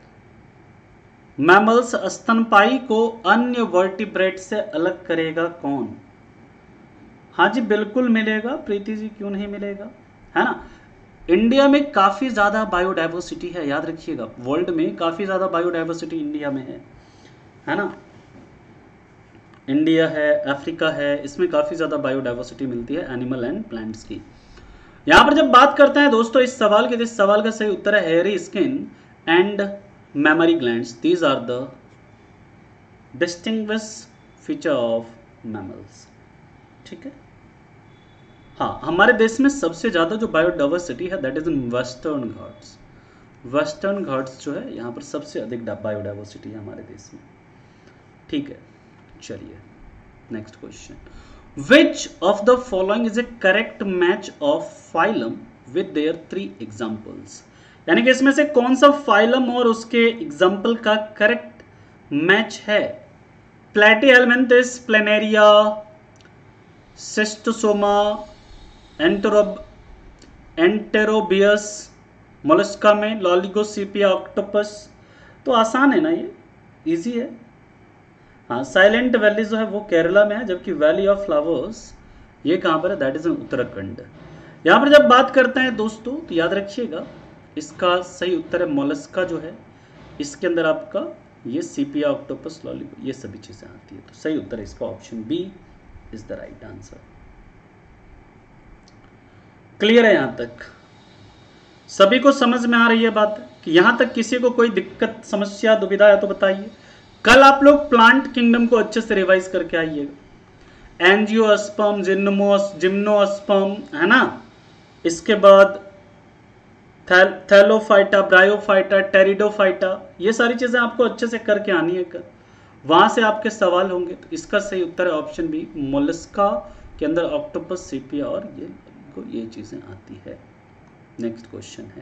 मैमल्स स्तनपाई को अन्य वर्टिब्रेट से अलग करेगा कौन? हाँ जी बिल्कुल मिलेगा प्रीति जी, क्यों नहीं मिलेगा, है ना। इंडिया में काफी ज्यादा बायोडाइवर्सिटी है, याद रखिएगा, वर्ल्ड में काफी ज्यादा बायोडाइवर्सिटी इंडिया में है है ना। इंडिया है, अफ्रीका है, इसमें काफी ज्यादा बायोडाइवर्सिटी मिलती है एनिमल एंड प्लांट्स की। यहां पर जब बात करते हैं दोस्तों इस सवाल के, इस सवाल का सही उत्तर है hairy skin and mammary glands, these are the distinguish feature of mammals. ठीक है, हाँ, हमारे देश में सबसे ज्यादा जो बायोडाइवर्सिटी है that is in Western Ghats. Western Ghats जो है यहाँ पर सबसे अधिक बायोडाइवर्सिटी है हमारे देश में। ठीक है, चलिए next question, which of the following is a correct match of phylum with their three examples, यानी कि इसमें से कौन सा फाइलम और उसके एग्जांपल का करेक्ट मैच है। प्लेटीहेल्मिन्थस, प्लेनेरिया, सिस्टोसोमा, एंटेरोब एंटेरोबियस, मोलस्का में लॉलिगोसिपिया, ऑक्टोपस। तो आसान है ना, ये इजी है। हाँ, साइलेंट वैली जो है वो केरला में है, जबकि वैली ऑफ फ्लावर्स ये कहाँ पर है, दैट इज इन उत्तराखंड। यहाँ पर जब बात करते हैं दोस्तों तो याद रखिएगा इसका सही उत्तर है मोलस्का जो है, इसके अंदर आपका ये सीपिया, ऑक्टोपस, लॉलीपॉप ये सभी चीजें आती है। तो सही उत्तर है इसका option B is the right answer. Clear है यहां तक? सभी को समझ में आ रही है बात कि यहां तक किसी को कोई दिक्कत, समस्या, दुविधा है तो बताइए। कल आप लोग प्लांट किंगडम को अच्छे से रिवाइज करके आइएगा। एंजियोस्पर्म, जिम्नोस जिम्नोस्पर्म, है ना। इसके बाद थैल, थैलोफाइटा, ब्रायोफाइटा, टेरिडोफाइटा, ये सारी चीजें आपको अच्छे से करके आनी है कल, वहां से आपके सवाल होंगे। तो इसका सही उत्तर है ऑप्शन बी, मोलस्का के अंदर ऑक्टोपस, सीपिया और ये ये चीजें आती है। नेक्स्ट क्वेश्चन है,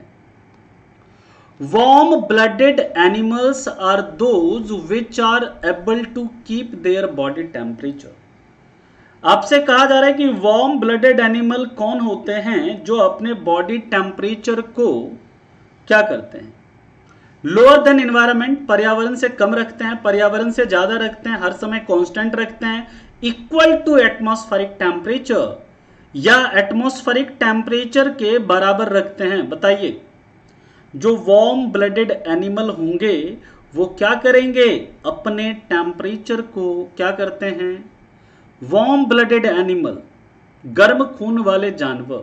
warm blooded animals are those which are able to keep their body temperature। आपसे कहा जा रहा है कि वार्म ब्लडेड एनिमल कौन होते हैं जो अपने बॉडी टेम्परेचर को क्या करते हैं, लोअर देन इन्वायरमेंट, पर्यावरण से कम रखते हैं, पर्यावरण से ज्यादा रखते हैं, हर समय कांस्टेंट रखते हैं, इक्वल टू एटमॉस्फेरिक टेम्परेचर, या एटमॉस्फेरिक टेम्परेचर के बराबर रखते हैं। बताइए, जो वार्म ब्लडेड एनिमल होंगे वो क्या करेंगे, अपने टेम्परेचर को क्या करते हैं, वार्म ब्लडेड एनिमल, गर्म खून वाले जानवर,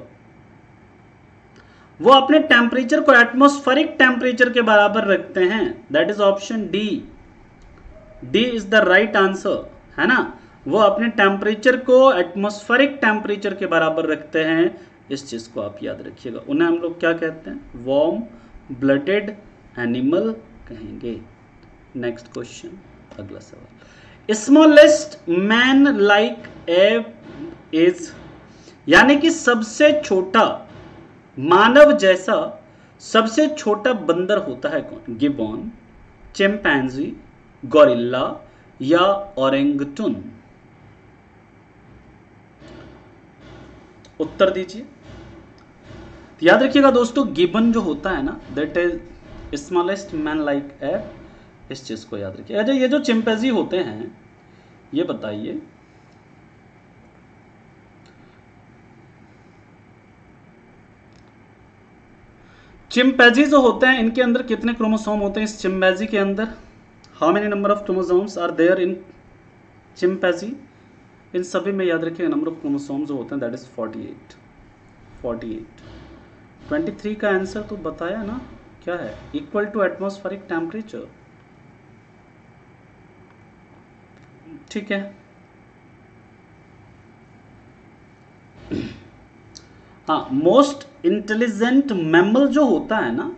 वो अपने टेम्परेचर को एटमॉस्फेरिक टेम्परेचर के बराबर रखते हैं। That is option D, D is the right answer, है ना। वो अपने टेम्परेचर को एटमॉस्फेरिक टेम्परेचर के बराबर रखते हैं, इस चीज को आप याद रखिएगा। उन्हें हम लोग क्या कहते हैं, वार्म ब्लडेड एनिमल कहेंगे। नेक्स्ट क्वेश्चन, अगला सवाल, smallest man like ape is, यानी कि सबसे छोटा मानव जैसा सबसे छोटा बंदर होता है कौन, गिबॉन, चिंपैंजी, गोरिल्ला या ओरेंगटन। उत्तर दीजिए। याद रखिएगा दोस्तों, गिबन जो होता है ना, that is smallest man like ape, इस चीज को याद रखिएगा। ये जो चिंपैंजी होते हैं, ये बताइए चिंपैंजी जो होते हैं इनके अंदर कितने क्रोमोसोम होते हैं? इस चिंपैंजी के अंदर how many number of chromosomes are there in chimpanzee? इन सभी में याद रखिए नंबर ऑफ क्रोमोसोम जो होते हैं that is forty eight. Forty eight. Twenty three का आंसर तो बताया ना, क्या है? Equal to atmospheric temperature. ठीक है। हाँ, मोस्ट इंटेलिजेंट मैमल जो होता है ना,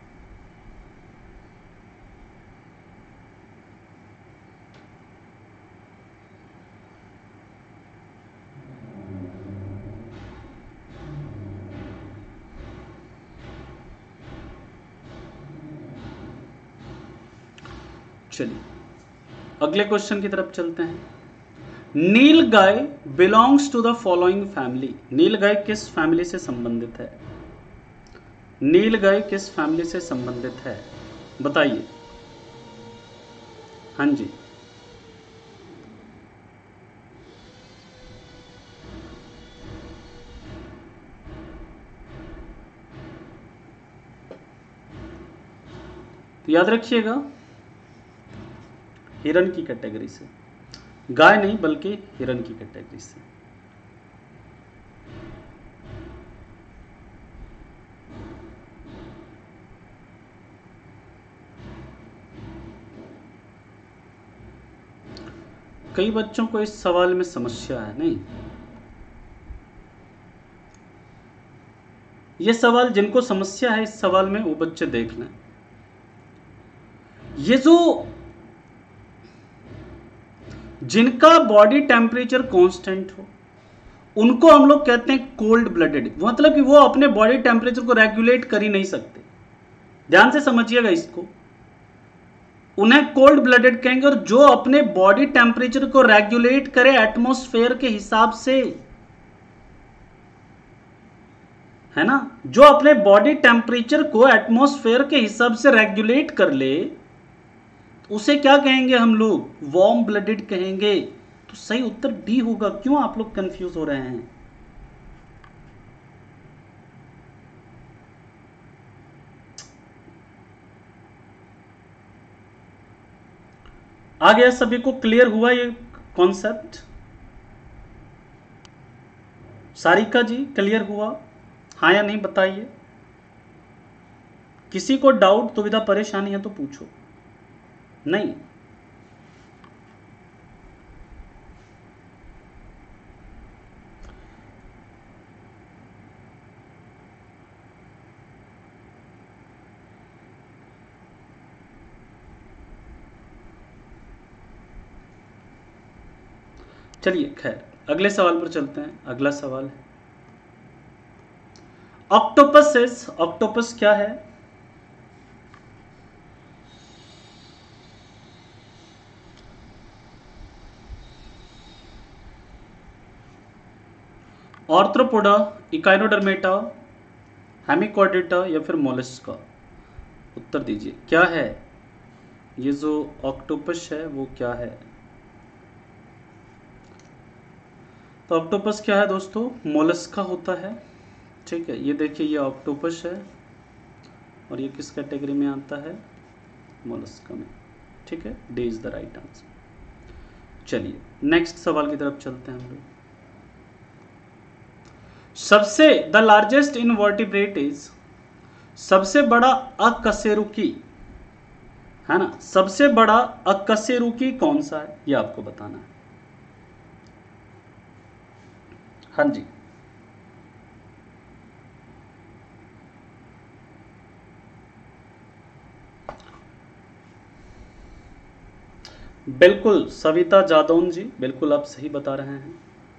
चलिए अगले क्वेश्चन की तरफ चलते हैं। Nilgai belongs to the following family. Nilgai किस फैमिली से संबंधित है? नील गाय किस फैमिली से संबंधित है बताइए। हाँ जी, तो याद रखिएगा हिरन की कैटेगरी से, गाय नहीं बल्कि हिरन की कैटेगरी से। कई बच्चों को इस सवाल में समस्या है। नहीं, ये सवाल जिनको समस्या है इस सवाल में वो बच्चे देख लें। ये जो जिनका बॉडी टेम्परेचर कांस्टेंट हो उनको हम लोग कहते हैं कोल्ड ब्लडेड, मतलब कि वो अपने बॉडी टेम्परेचर को रेगुलेट कर ही नहीं सकते। ध्यान से समझिएगा इसको, उन्हें कोल्ड ब्लडेड कहेंगे। और जो अपने बॉडी टेम्परेचर को रेगुलेट करे एटमॉस्फेयर के हिसाब से, है ना, जो अपने बॉडी टेम्परेचर को एटमॉस्फेयर के हिसाब से रेगुलेट कर ले उसे क्या कहेंगे हम लोग? वार्म ब्लडेड कहेंगे। तो सही उत्तर डी होगा। क्यों आप लोग कंफ्यूज हो रहे हैं? आ गया सभी को? क्लियर हुआ ये कॉन्सेप्ट? सारिका जी क्लियर हुआ? हाँ या नहीं बताइए। किसी को डाउट दुविधा परेशानी है तो पूछो। नहीं, चलिए खैर अगले सवाल पर चलते हैं। अगला सवाल है ऑक्टोपस। ऑक्टोपस क्या है? ऑर्थ्रोपोडा, इकाइनोडर्मेटा, हेमिकॉर्डेटा या फिर मोलस्का? उत्तर दीजिए क्या है ये जो ऑक्टोपस है वो क्या है? तो ऑक्टोपस क्या है दोस्तों? मोलस्का होता है। ठीक है, ये देखिए ये ऑक्टोपस है और ये किस कैटेगरी में आता है? मोलस्का में। ठीक है, D is the right answer. चलिए नेक्स्ट सवाल की तरफ चलते हैं हम लोग। सबसे द लार्जेस्ट इनवर्टिब्रेट इज, सबसे बड़ा अकशेरुकी, है ना, सबसे बड़ा अकशेरुकी कौन सा है ये आपको बताना है। हाँ जी, बिल्कुल सविता जादौन जी, बिल्कुल आप सही बता रहे हैं।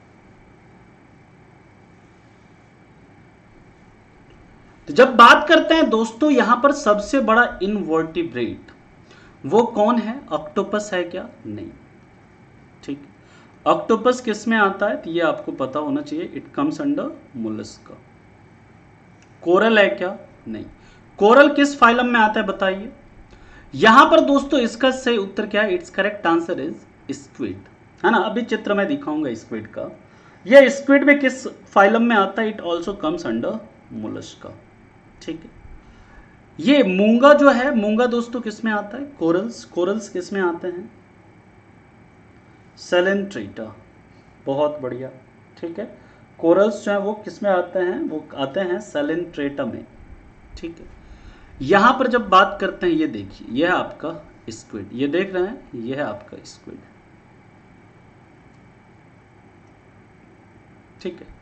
तो जब बात करते हैं दोस्तों यहां पर सबसे बड़ा इनवर्टिब्रेट वो कौन है? ऑक्टोपस है क्या? नहीं। ठीक, ऑक्टोपस किस में आता है? तो ये आपको पता होना चाहिए, it comes under mollusca. Coral है क्या? नहीं। कोरल किस फाइलम में आता है बताइए। यहां पर दोस्तों इसका सही उत्तर क्या है? It's correct answer is squid, है ना। अभी चित्र में दिखाऊंगा स्क्विड का। यह स्क्विड में किस फाइलम में आता है? It also comes under mollusca. ठीक है, ये मूंगा जो है, मूंगा दोस्तों किस में आता है? कोरल्स। कोरल्स किस में आते हैं? सेलेंट्रेटा। बहुत बढ़िया, ठीक है। कोरल्स जो है वो किस में आते हैं? वो आते हैं सेलेंट्रेटा में, ठीक है। यहां पर जब बात करते हैं, ये देखिए, ये है आपका स्क्विड, ये देख रहे हैं, ये है आपका स्क्विड, ठीक है।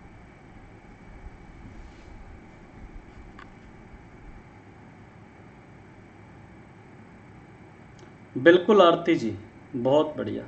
बिल्कुल आरती जी, बहुत बढ़िया।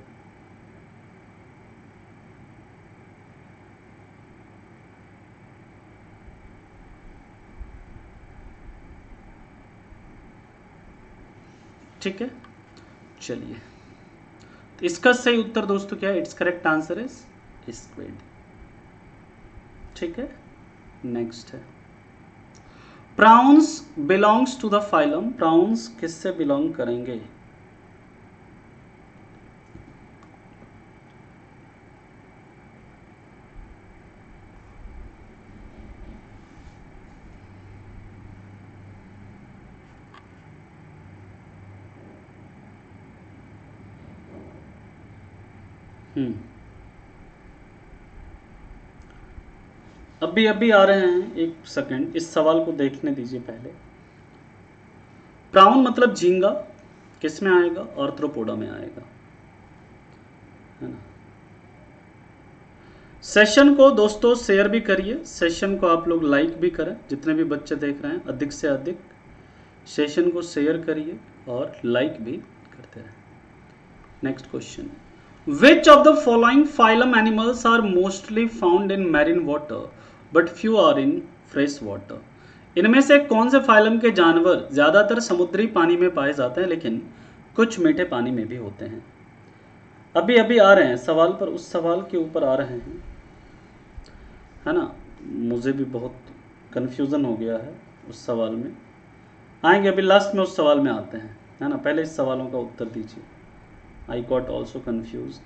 ठीक है, चलिए, तो इसका सही उत्तर दोस्तों क्या है? It's correct answer is squid, ठीक है। नेक्स्ट है, prawns belongs to the phylum. Prawns किससे बिलोंग करेंगे? हम्म अभी अभी आ रहे हैं, एक सेकंड, इस सवाल को देखने दीजिए पहले। प्राउन मतलब झींगा, किस में आएगा? आर्थ्रोपोडा में आएगा, है ना। सेशन को दोस्तों शेयर भी करिए, सेशन को आप लोग लाइक भी करें, जितने भी बच्चे देख रहे हैं अधिक से अधिक सेशन को शेयर करिए और लाइक भी करते रहें। Next question, which of the following phylum animals are mostly found in marine water but few are in fresh water? इनमें से कौन से फाइलम के जानवर ज्यादातर समुद्री पानी में पाए जाते हैं लेकिन कुछ मीठे पानी में भी होते हैं? अभी अभी आ रहे हैं सवाल पर, उस सवाल के ऊपर आ रहे हैं, है ना। मुझे भी बहुत कंफ्यूजन हो गया है उस सवाल में, आएंगे अभी लास्ट में, उस सवाल में आते हैं, है ना। पहले इस सवालों का उत्तर दीजिए। I got also confused.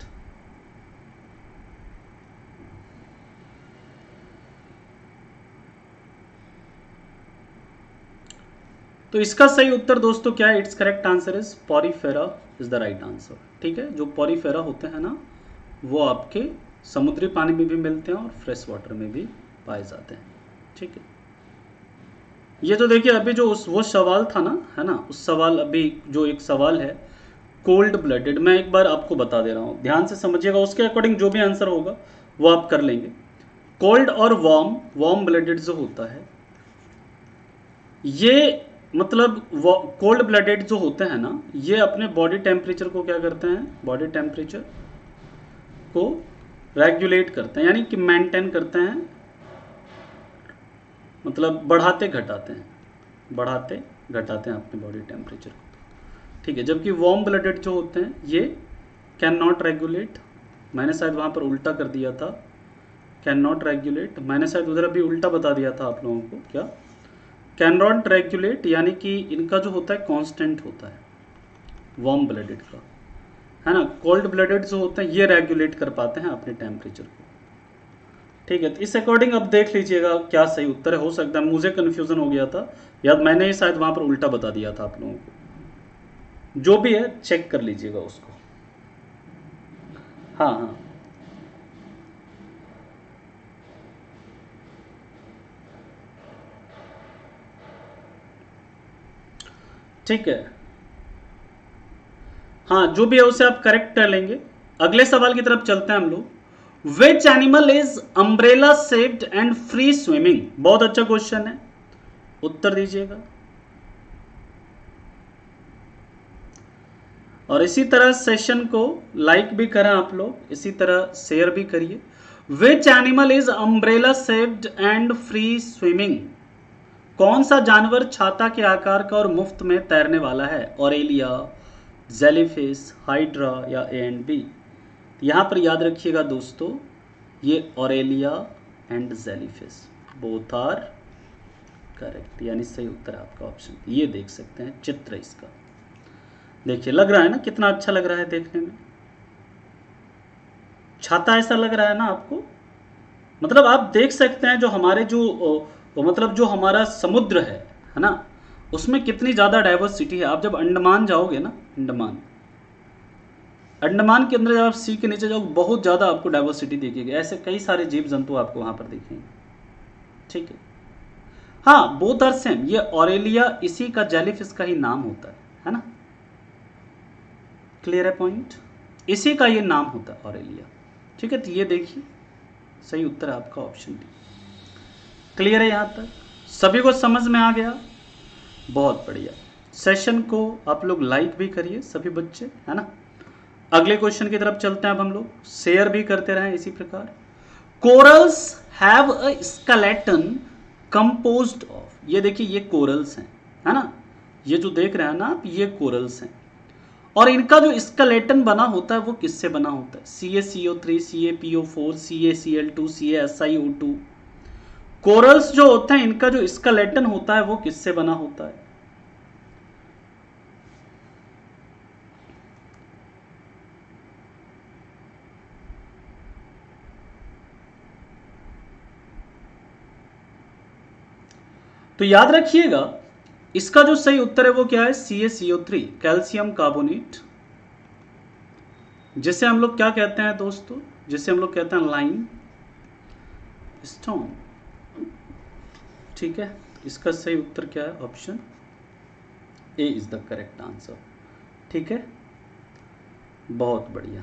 तो इसका सही उत्तर दोस्तों क्या है? It's correct answer is porifera is the right answer, ठीक है। जो पॉरीफेरा होते हैं ना, वो आपके समुद्री पानी में भी मिलते हैं और फ्रेश वाटर में भी पाए जाते हैं, ठीक है। ये तो देखिए अभी जो उस वो सवाल था ना, है ना, उस सवाल, अभी जो एक सवाल है कोल्ड ब्लडेड, मैं एक बार आपको बता दे रहा हूँ, ध्यान से समझिएगा, उसके अकॉर्डिंग जो भी आंसर होगा वो आप कर लेंगे। कोल्ड और वार्म, वार्म ब्लडेड जो होता है, ये मतलब कोल्ड ब्लडेड जो होते हैं ना, ये अपने बॉडी टेम्परेचर को क्या करते हैं? बॉडी टेम्परेचर को रेगुलेट करते हैं, यानी कि मेंटेन करते हैं, मतलब बढ़ाते घटाते हैं, बढ़ाते घटाते हैं अपने बॉडी टेम्परेचर को, ठीक है। जबकि वार्म ब्लडेड जो होते हैं ये कैन नॉट रेगुलेट, मैंने शायद वहाँ पर उल्टा कर दिया था, कैन नॉट रेगुलेट, मैंने शायद उधर अभी उल्टा बता दिया था आप लोगों को, क्या कैन नॉट रेगुलेट, यानी कि इनका जो होता है कांस्टेंट होता है वार्म ब्लडेड का, है ना। कोल्ड ब्लडेड जो होते हैं ये रेगुलेट कर पाते हैं अपने टेम्परेचर को, ठीक है। तो इस अकॉर्डिंग अब देख लीजिएगा क्या सही उत्तर है। हो सकता है मुझे कन्फ्यूजन हो गया था, या मैंने ही शायद वहाँ पर उल्टा बता दिया था आप लोगों को, जो भी है चेक कर लीजिएगा उसको। हाँ हाँ, ठीक है, हाँ जो भी है उसे आप करेक्ट कर लेंगे। अगले सवाल की तरफ चलते हैं हम लोग। Which animal is umbrella shaped and free swimming? बहुत अच्छा क्वेश्चन है, उत्तर दीजिएगा। और इसी तरह सेशन को लाइक भी करें आप लोग, इसी तरह शेयर भी करिए। Which animal is umbrella shaped and free swimming? कौन सा जानवर छाता के आकार का और मुफ्त में तैरने वाला है? ऑरेलिया, जेलीफिश, हाइड्रा या ए एंड बी? यहां पर याद रखिएगा दोस्तों, ये aurelia and jellyfish both are correct, यानी सही उत्तर है आपका ऑप्शन। ये देख सकते हैं चित्र इसका, देखिए लग रहा है ना, कितना अच्छा लग रहा है देखने में, छाता ऐसा लग रहा है ना आपको। मतलब आप देख सकते हैं जो हमारे जो मतलब जो हमारा समुद्र है है ना, उसमें कितनी ज़्यादा डाइवर्सिटी है। आप जब अंडमान जाओगे ना, अंडमान अंडमान के अंदर जब आप सी के नीचे जाओगे, बहुत ज़्यादा आपको डाइवर्सिटी दिखेगी। ऐसे कई सारे जीव जंतु आपको वहाँ पर दिखेंगे, ठीक है। हाँ, बोथ आर सेम। ये ऑरेलिया इसी का जेलीफिश का ही नाम होता है है ना। क्लियर है पॉइंट, इसी का ये नाम होता है ऑरेलिया, ठीक है। तो ये देखिए सही उत्तर है आपका ऑप्शन डी। क्लियर है यहाँ तक, सभी को समझ में आ गया, बहुत बढ़िया। सेशन को आप लोग लाइक भी करिए सभी बच्चे, है ना। अगले क्वेश्चन की तरफ चलते हैं। अब हम लोग शेयर भी करते रहें इसी प्रकार। Corals have a skeleton composed of, ये देखिए ये कोरल्स हैं, है ना। ये जो देख रहे हैं ना आप, ये कोरल्स हैं, और इनका जो स्केलेटन बना होता है वो किससे बना होता है? C A C O three, C A P O four, C A C L two, C A S I O two. Corals जो होते हैं इनका जो स्केलेटन होता है वो किससे बना होता है? तो याद रखिएगा इसका जो सही उत्तर है वो क्या है? C A C O three, calcium carbonate, जिसे हम लोग क्या कहते हैं दोस्तों? जिसे हम लोग कहते हैं लाइम स्टोन, ठीक है। इसका सही उत्तर क्या है? Option A is the correct answer, ठीक है, बहुत बढ़िया।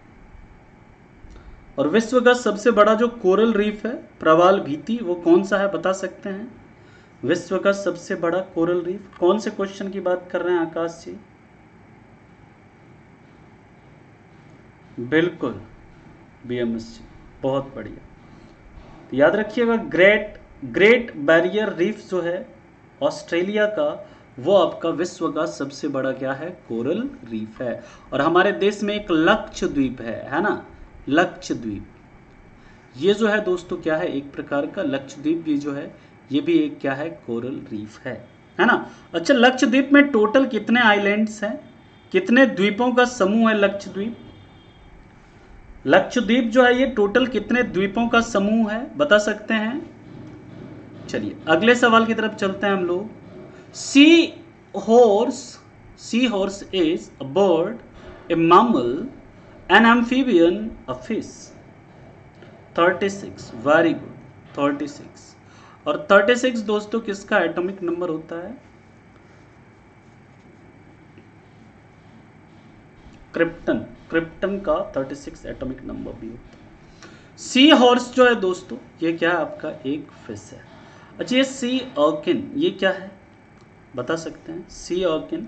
और विश्व का सबसे बड़ा जो कोरल रीफ है, प्रवाल भीति, वो कौन सा है बता सकते हैं? विश्व का सबसे बड़ा कोरल रीफ, कौन से क्वेश्चन की बात कर रहे हैं आकाश जी? बिल्कुल बी एम एस जी, बहुत बढ़िया। तो याद रखिएगा ग्रेट ग्रेट बैरियर रीफ जो है ऑस्ट्रेलिया का, वो आपका विश्व का सबसे बड़ा क्या है? कोरल रीफ है। और हमारे देश में एक लक्षद्वीप है है ना, लक्षद्वीप, ये जो है दोस्तों क्या है? एक प्रकार का लक्षद्वीप भी जो है ये भी एक क्या है? कोरल रीफ है, है ना। अच्छा, लक्षद्वीप में टोटल कितने आइलैंड्स हैं? कितने द्वीपों का समूह है लक्षद्वीप? लक्षद्वीप जो है ये टोटल कितने द्वीपों का समूह है बता सकते हैं? चलिए अगले सवाल की तरफ चलते हैं हम लोग। Sea horse sea horse is a bird, a mammal, an amphibian, a fish. Thirty six, very good, thirty six. और थर्टी सिक्स दोस्तों किसका एटॉमिक नंबर होता है? क्रिप्टन, क्रिप्टन का थर्टी सिक्स एटॉमिक नंबर भी होता है। सी हॉर्स जो है दोस्तों ये क्या है? आपका एक फिश है। अच्छा, ये सी ऑर्किन ये क्या है बता सकते हैं? सी ऑर्किन,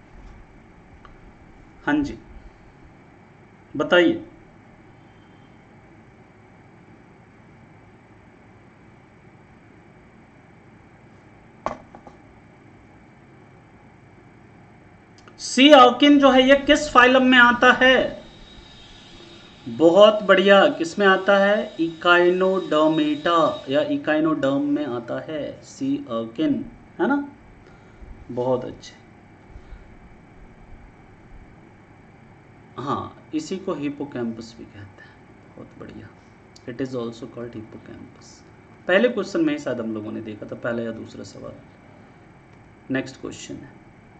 हाँ जी बताइए। सी ऑर्किन जो है ये किस फाइलम में आता है? बहुत बढ़िया, किस में आता है? इकाइनोडर्मेटा या इकाइनोडर्म में आता है सी ऑर्किन, है ना, बहुत अच्छे। हाँ, इसी को हिपोकैम्पस भी कहते हैं, बहुत बढ़िया। It is also called hippocampus. पहले क्वेश्चन में ही शायद हम लोगों ने देखा था, पहला या दूसरा सवाल। नेक्स्ट क्वेश्चन है,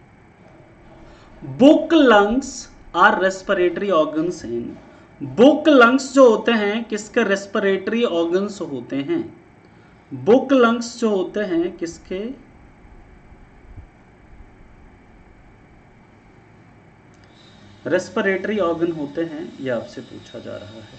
book lungs are respiratory organs in, book lungs जो होते हैं किसके रेस्पिरेटरी ऑर्गन्स होते हैं? बुक लंग्स जो होते हैं किसके रेस्पिरेटरी ऑर्गन होते हैं, ये आपसे पूछा जा रहा है।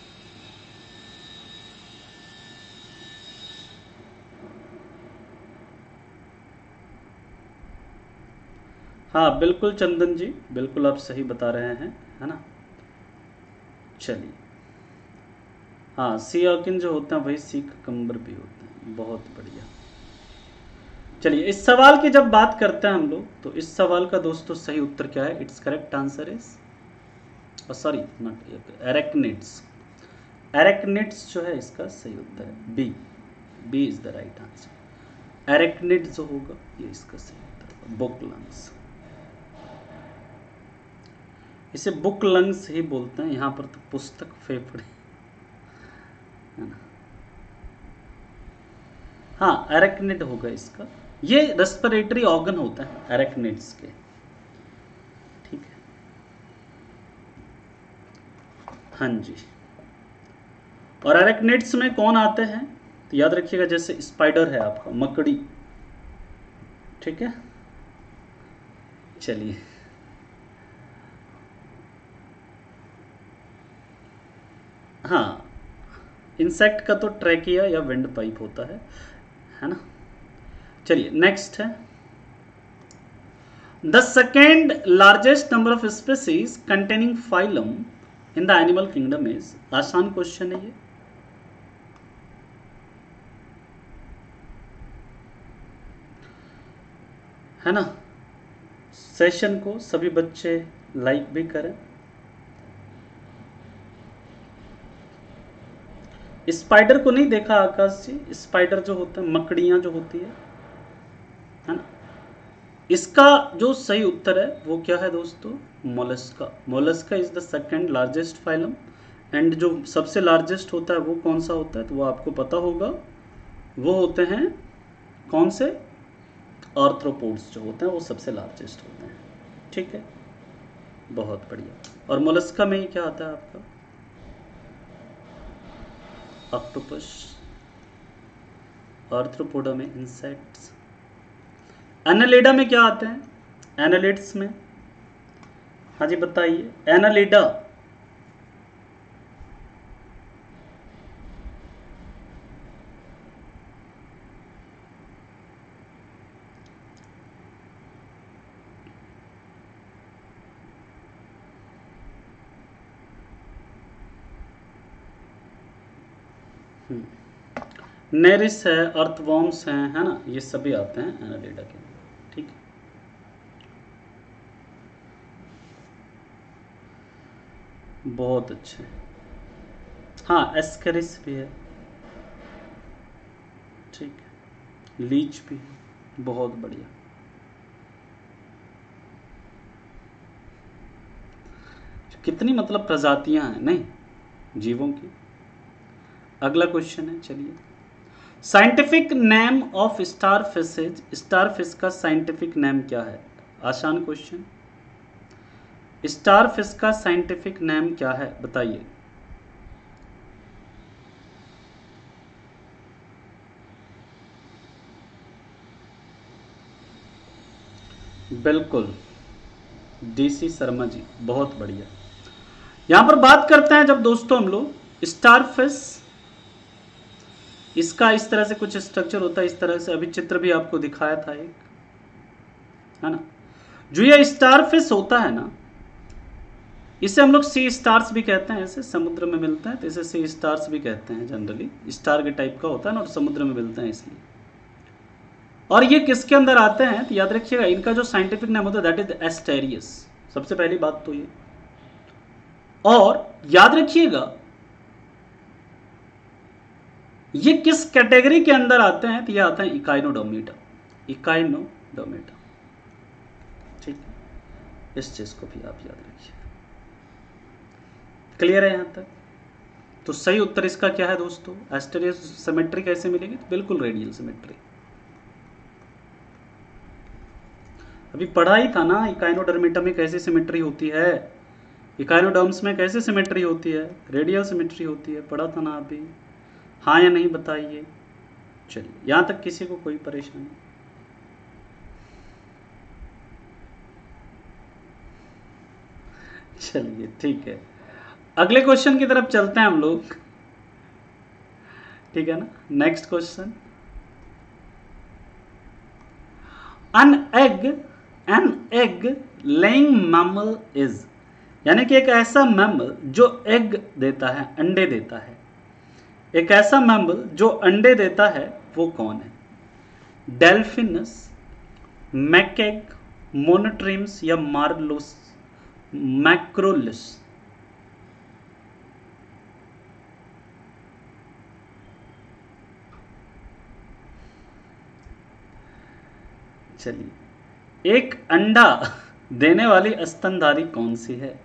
हाँ बिल्कुल चंदन जी, बिल्कुल आप सही बता रहे हैं, है ना। चलिए, हाँ सी ऑर्किन जो होते हैं वही सी ककम्बर भी होते हैं, बहुत बढ़िया। चलिए इस सवाल की जब बात करते हैं हम लोग, तो इस सवाल का दोस्तों सही उत्तर क्या है? It's correct answer is sorry not arachnids. Arachnids जो है इसका सही उत्तर है B, B is the right answer. Arachnid जो होगा ये इसका सही उत्तर है, बुक लंग्स, इसे बुक लंग्स ही बोलते हैं, यहाँ पर तो पुस्तक फेफड़े, है ना। हाँ एरेक्निड होगा इसका ये रेस्पिरेटरी ऑर्गन होता है एरेक्निड्स के, ठीक है। हाँ जी, और एरेक्निड्स में कौन आते हैं तो याद रखिएगा, जैसे स्पाइडर है आपका, मकड़ी, ठीक है। चलिए, हाँ, इंसेक्ट का तो ट्रैकिया या विंड पाइप होता है है ना। चलिए नेक्स्ट है, the second largest number of species containing phylum in the animal kingdom is. आसान क्वेश्चन है ये, है ना। सेशन को सभी बच्चे लाइक भी करें। स्पाइडर को नहीं देखा आकाश जी, स्पाइडर जो होता है, मकड़ियां जो होती है है ना। इसका जो सही उत्तर है वो क्या है दोस्तों, mollusca. Mollusca is the second largest phylum, and जो सबसे लार्जेस्ट होता है वो कौन सा होता है तो वो आपको पता होगा, वो होते हैं कौन से, आर्थ्रोपोड्स जो होते हैं वो सबसे लार्जेस्ट होते हैं, ठीक है। बहुत बढ़िया। और मोलस्का में ही क्या आता है आपका, ऑक्टोपस, आर्थ्रोपोडा में इंसेक्ट्स। एनालिडा में क्या आते हैं, एनालिड्स में, हाँ जी बताइए, एनालिडा नेरिस है, अर्थवॉर्म्स हैं, है ना, ये सभी आते हैं एनालिडा के, ठीक है। बहुत अच्छे, हाँ एस्केरिस भी है, ठीक है, लीच भी है, बहुत बढ़िया। कितनी मतलब प्रजातियां हैं नहीं जीवों की। अगला क्वेश्चन है, चलिए, scientific name of star fishes. Star fish का साइंटिफिक नेम क्या है, आसान क्वेश्चन। स्टार फिश का साइंटिफिक नेम क्या है बताइए। बिल्कुल, डीसी शर्मा जी, बहुत बढ़िया। यहां पर बात करते हैं जब दोस्तों हम लोग स्टार फिश, इसका इस तरह से कुछ स्ट्रक्चर होता है, इस तरह से अभी चित्र भी आपको दिखाया था एक, है ना। जो ये स्टार फिश होता है ना, इसे हम लोग सी स्टार्स भी कहते हैं, ऐसे समुद्र में मिलते हैं तो इसे सी स्टार्स भी कहते हैं। जनरली स्टार के टाइप का होता है ना, और समुद्र में मिलते हैं इसलिए। और ये किसके अंदर आते हैं तो याद रखिएगा, इनका जो साइंटिफिक नेम होता है दैट इज एस्टेरियस, सबसे पहली बात तो ये। और याद रखिएगा ये किस कैटेगरी के अंदर आते हैं तो ये आते हैं इकाइनोडोमीटा, इकाइनोडोमीटा, ठीक है। इस चीज को भी आप याद रखिए। क्लियर है यहां तक। तो सही उत्तर इसका क्या है दोस्तों, एस्टेरियस। सिमेट्री कैसे मिलेगी, तो बिल्कुल रेडियल सिमेट्री। अभी पढ़ा ही था ना, इकाइनोडर्मिटा में कैसे सिमेट्री होती है, इकाइनोडर्म्स में कैसे सिमेट्री होती है, रेडियल सिमेट्री होती है, पढ़ा था ना अभी। हाँ या नहीं बताइए। चलिए, यहां तक किसी को कोई परेशानी, चलिए ठीक है। अगले क्वेश्चन की तरफ चलते हैं हम लोग, ठीक है ना। Next question, an egg an egg laying mammal is, यानी कि एक ऐसा मैमल जो एग देता है, अंडे देता है, एक ऐसा मैमल जो अंडे देता है वो कौन है, डेल्फिनस, मैकेग, मोनोट्रिम्स या मार्लोस मैक्रोलिस। चलिए, एक अंडा देने वाली स्तनधारी कौन सी है।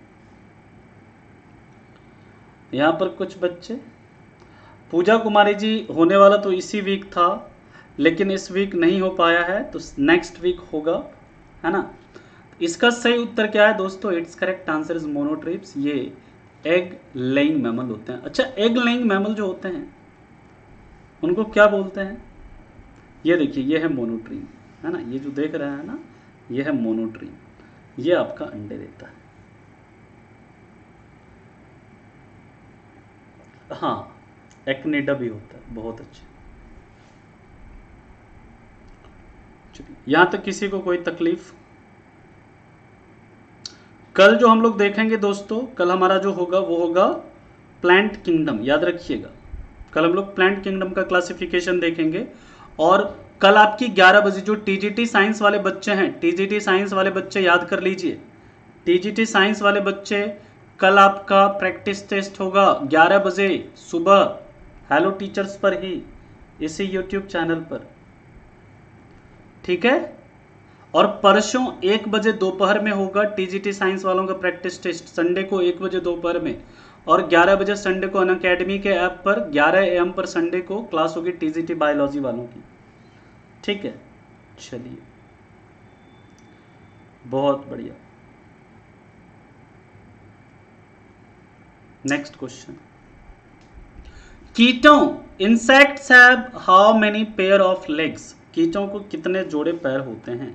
यहां पर कुछ बच्चे, पूजा कुमारी जी होने वाला तो इसी वीक था, लेकिन इस वीक नहीं हो पाया है तो नेक्स्ट वीक होगा, है ना। इसका सही उत्तर क्या है दोस्तों? It's correct answer is monotremes. ये एग लेइंग मैमल होते हैं। अच्छा, एग लेइंग मैमल जो होते हैं उनको क्या बोलते हैं? ये देखिए, ये है मोनोट्रीम, है ना। ये जो देख रहे हैं ना, ये है मोनोट्रीम, ये आपका अंडे देता है। हाँ, एक्निडा भी होता है। बहुत अच्छे। चलिए, यहां तक किसी को कोई तकलीफ? कल जो हम लोग देखेंगे दोस्तों, कल हमारा जो होगा वो होगा प्लांट किंगडम। याद रखिएगा, कल हम लोग प्लांट किंगडम का क्लासिफिकेशन देखेंगे। और कल आपकी ग्यारह बजे जो टीजीटी साइंस वाले बच्चे हैं, टीजीटी साइंस वाले बच्चे याद कर लीजिए, टीजीटी साइंस वाले बच्चे, कल आपका प्रैक्टिस टेस्ट होगा ग्यारह बजे सुबह, हेलो टीचर्स पर ही, इसी यूट्यूब चैनल पर, ठीक है। और परसों एक बजे दोपहर में होगा टीजीटी साइंस वालों का प्रैक्टिस टेस्ट, संडे को एक बजे दोपहर में। और ग्यारह बजे संडे को अनअकैडमी के ऐप पर ग्यारह ए एम पर संडे को क्लास होगी टीजीटी बायोलॉजी वालों की, ठीक है। चलिए, बहुत बढ़िया। नेक्स्ट क्वेश्चन, कीटों insects have how many pair of legs? कीटों को कितने जोड़े पैर होते हैं?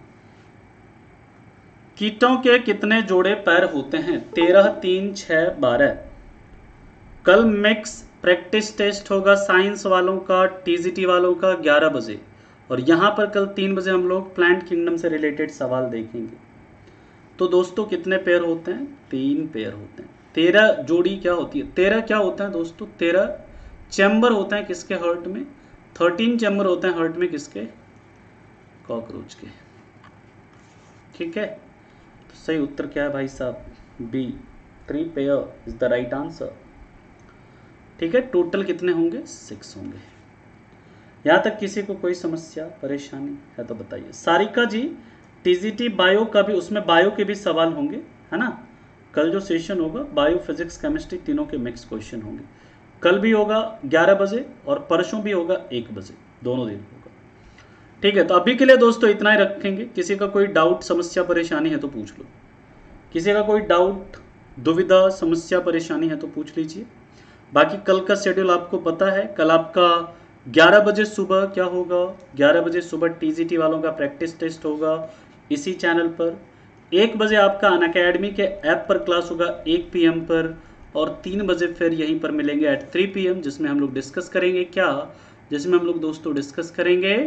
कीटों के कितने जोड़े पैर होते हैं? तेरह, तीन, छह, बारह। कल मिक्स प्रैक्टिस टेस्ट होगा साइंस वालों का, टीजीटी वालों का ग्यारह बजे। और यहां पर कल तीन बजे हम लोग प्लांट किंगडम से रिलेटेड सवाल देखेंगे। तो दोस्तों कितने पेयर होते हैं? तीन पेयर होते हैं। तेरह जोड़ी क्या होती है? तेरह क्या होता है दोस्तों? तेरह चैम्बर होते हैं किसके? हर्ट में। थर्टीन चैम्बर होते हैं हर्ट में किसके? कॉकरोच के, ठीक है। तो सही उत्तर क्या है भाई साहब? B, three pair is the right answer, ठीक है। टोटल कितने होंगे? सिक्स होंगे। यहां तक किसी को कोई समस्या परेशानी है तो बताइए। सारिका जी, टीजीटी बायो का भी, उसमें बायो के भी सवाल होंगे, है ना। कल जो सेशन होगा बायो, फिजिक्स, केमिस्ट्री तीनों के मिक्स क्वेश्चन होंगे। कल भी होगा ग्यारह बजे और परसों भी होगा एक बजे, दोनों दिन होगा, ठीक है। तो अभी के लिए दोस्तों इतना ही रखेंगे। किसी का कोई डाउट, समस्या, परेशानी है तो पूछ लो। किसी का कोई डाउट, दुविधा, समस्या, परेशानी है तो पूछ लीजिए। बाकी कल का शेड्यूल आपको पता है। कल आपका ग्यारह बजे सुबह क्या होगा? ग्यारह बजे सुबह टीजीटी वालों का प्रैक्टिस टेस्ट होगा इसी चैनल पर। एक बजे आपका अनअकैडमी के ऐप पर क्लास होगा एक पी एम पर। और तीन बजे फिर यहीं पर मिलेंगे एट थ्री पी एम, जिसमें हम लोग डिस्कस करेंगे क्या? जिसमें हम लोग दोस्तों डिस्कस करेंगे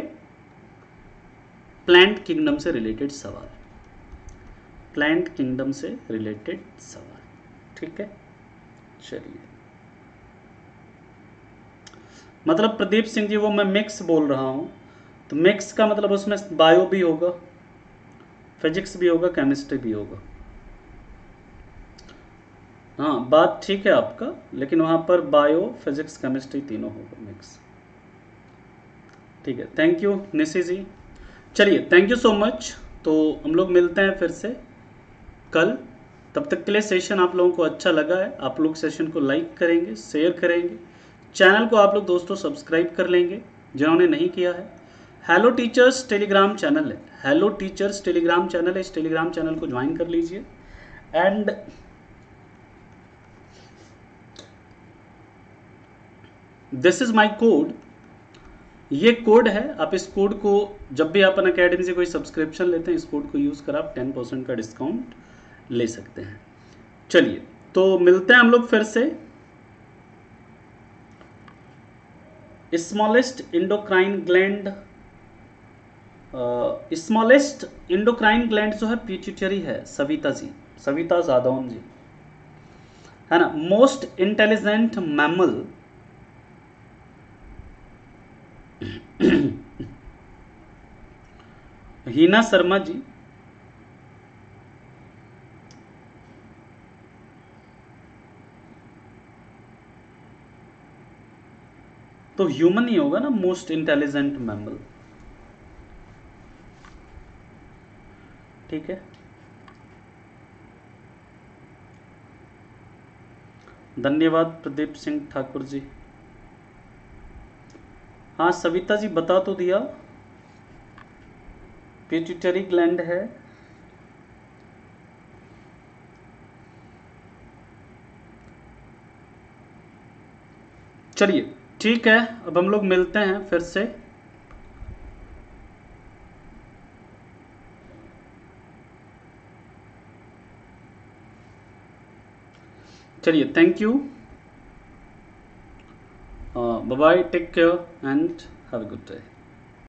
प्लांट किंगडम से रिलेटेड सवाल, प्लांट किंगडम से रिलेटेड सवाल, ठीक है। चलिए, मतलब प्रदीप सिंह जी वो मैं मिक्स बोल रहा हूं, तो मिक्स का मतलब उसमें बायो भी होगा, फिजिक्स भी होगा, केमिस्ट्री भी होगा। हाँ, बात ठीक है आपका, लेकिन वहां पर बायो, फिजिक्स, केमिस्ट्री तीनों होगा मिक्स, ठीक है। Thank you Nishi ji. चलिए, थैंक यू सो मच। तो हम लोग मिलते हैं फिर से कल। तब तक के लिए सेशन आप लोगों को अच्छा लगा है, आप लोग सेशन को लाइक करेंगे, शेयर करेंगे, चैनल को आप लोग दोस्तों सब्सक्राइब कर लेंगे जिन्होंने नहीं किया है। हेलो टीचर्स टेलीग्राम चैनल है, हेलो टीचर्स टेलीग्राम चैनल है, इस टेलीग्राम चैनल को ज्वाइन कर लीजिए। And this is my code, ये कोड है। आप इस कोड को जब भी आप अनअकैडमी से कोई सब्सक्रिप्शन लेते हैं, इस कोड को यूज कर आप टेन परसेंट का डिस्काउंट ले सकते हैं। चलिए, तो मिलते हैं हम लोग फिर से। Smallest endocrine gland, smallest endocrine gland जो है पिट्यूटरी है, सविता जी, सविता जादौन जी, है ना। Most intelligent mammal, Heena Sharma ji, तो ह्यूमन ही होगा ना मोस्ट इंटेलिजेंट मैमल, ठीक है। धन्यवाद प्रदीप सिंह ठाकुर जी। हाँ सविता जी बता तो दिया, पिट्यूटरी ग्लैंड है, चलिए ठीक है, अब हम लोग मिलते हैं फिर से। चलिए, thank you, bye bye, take care and have a good day.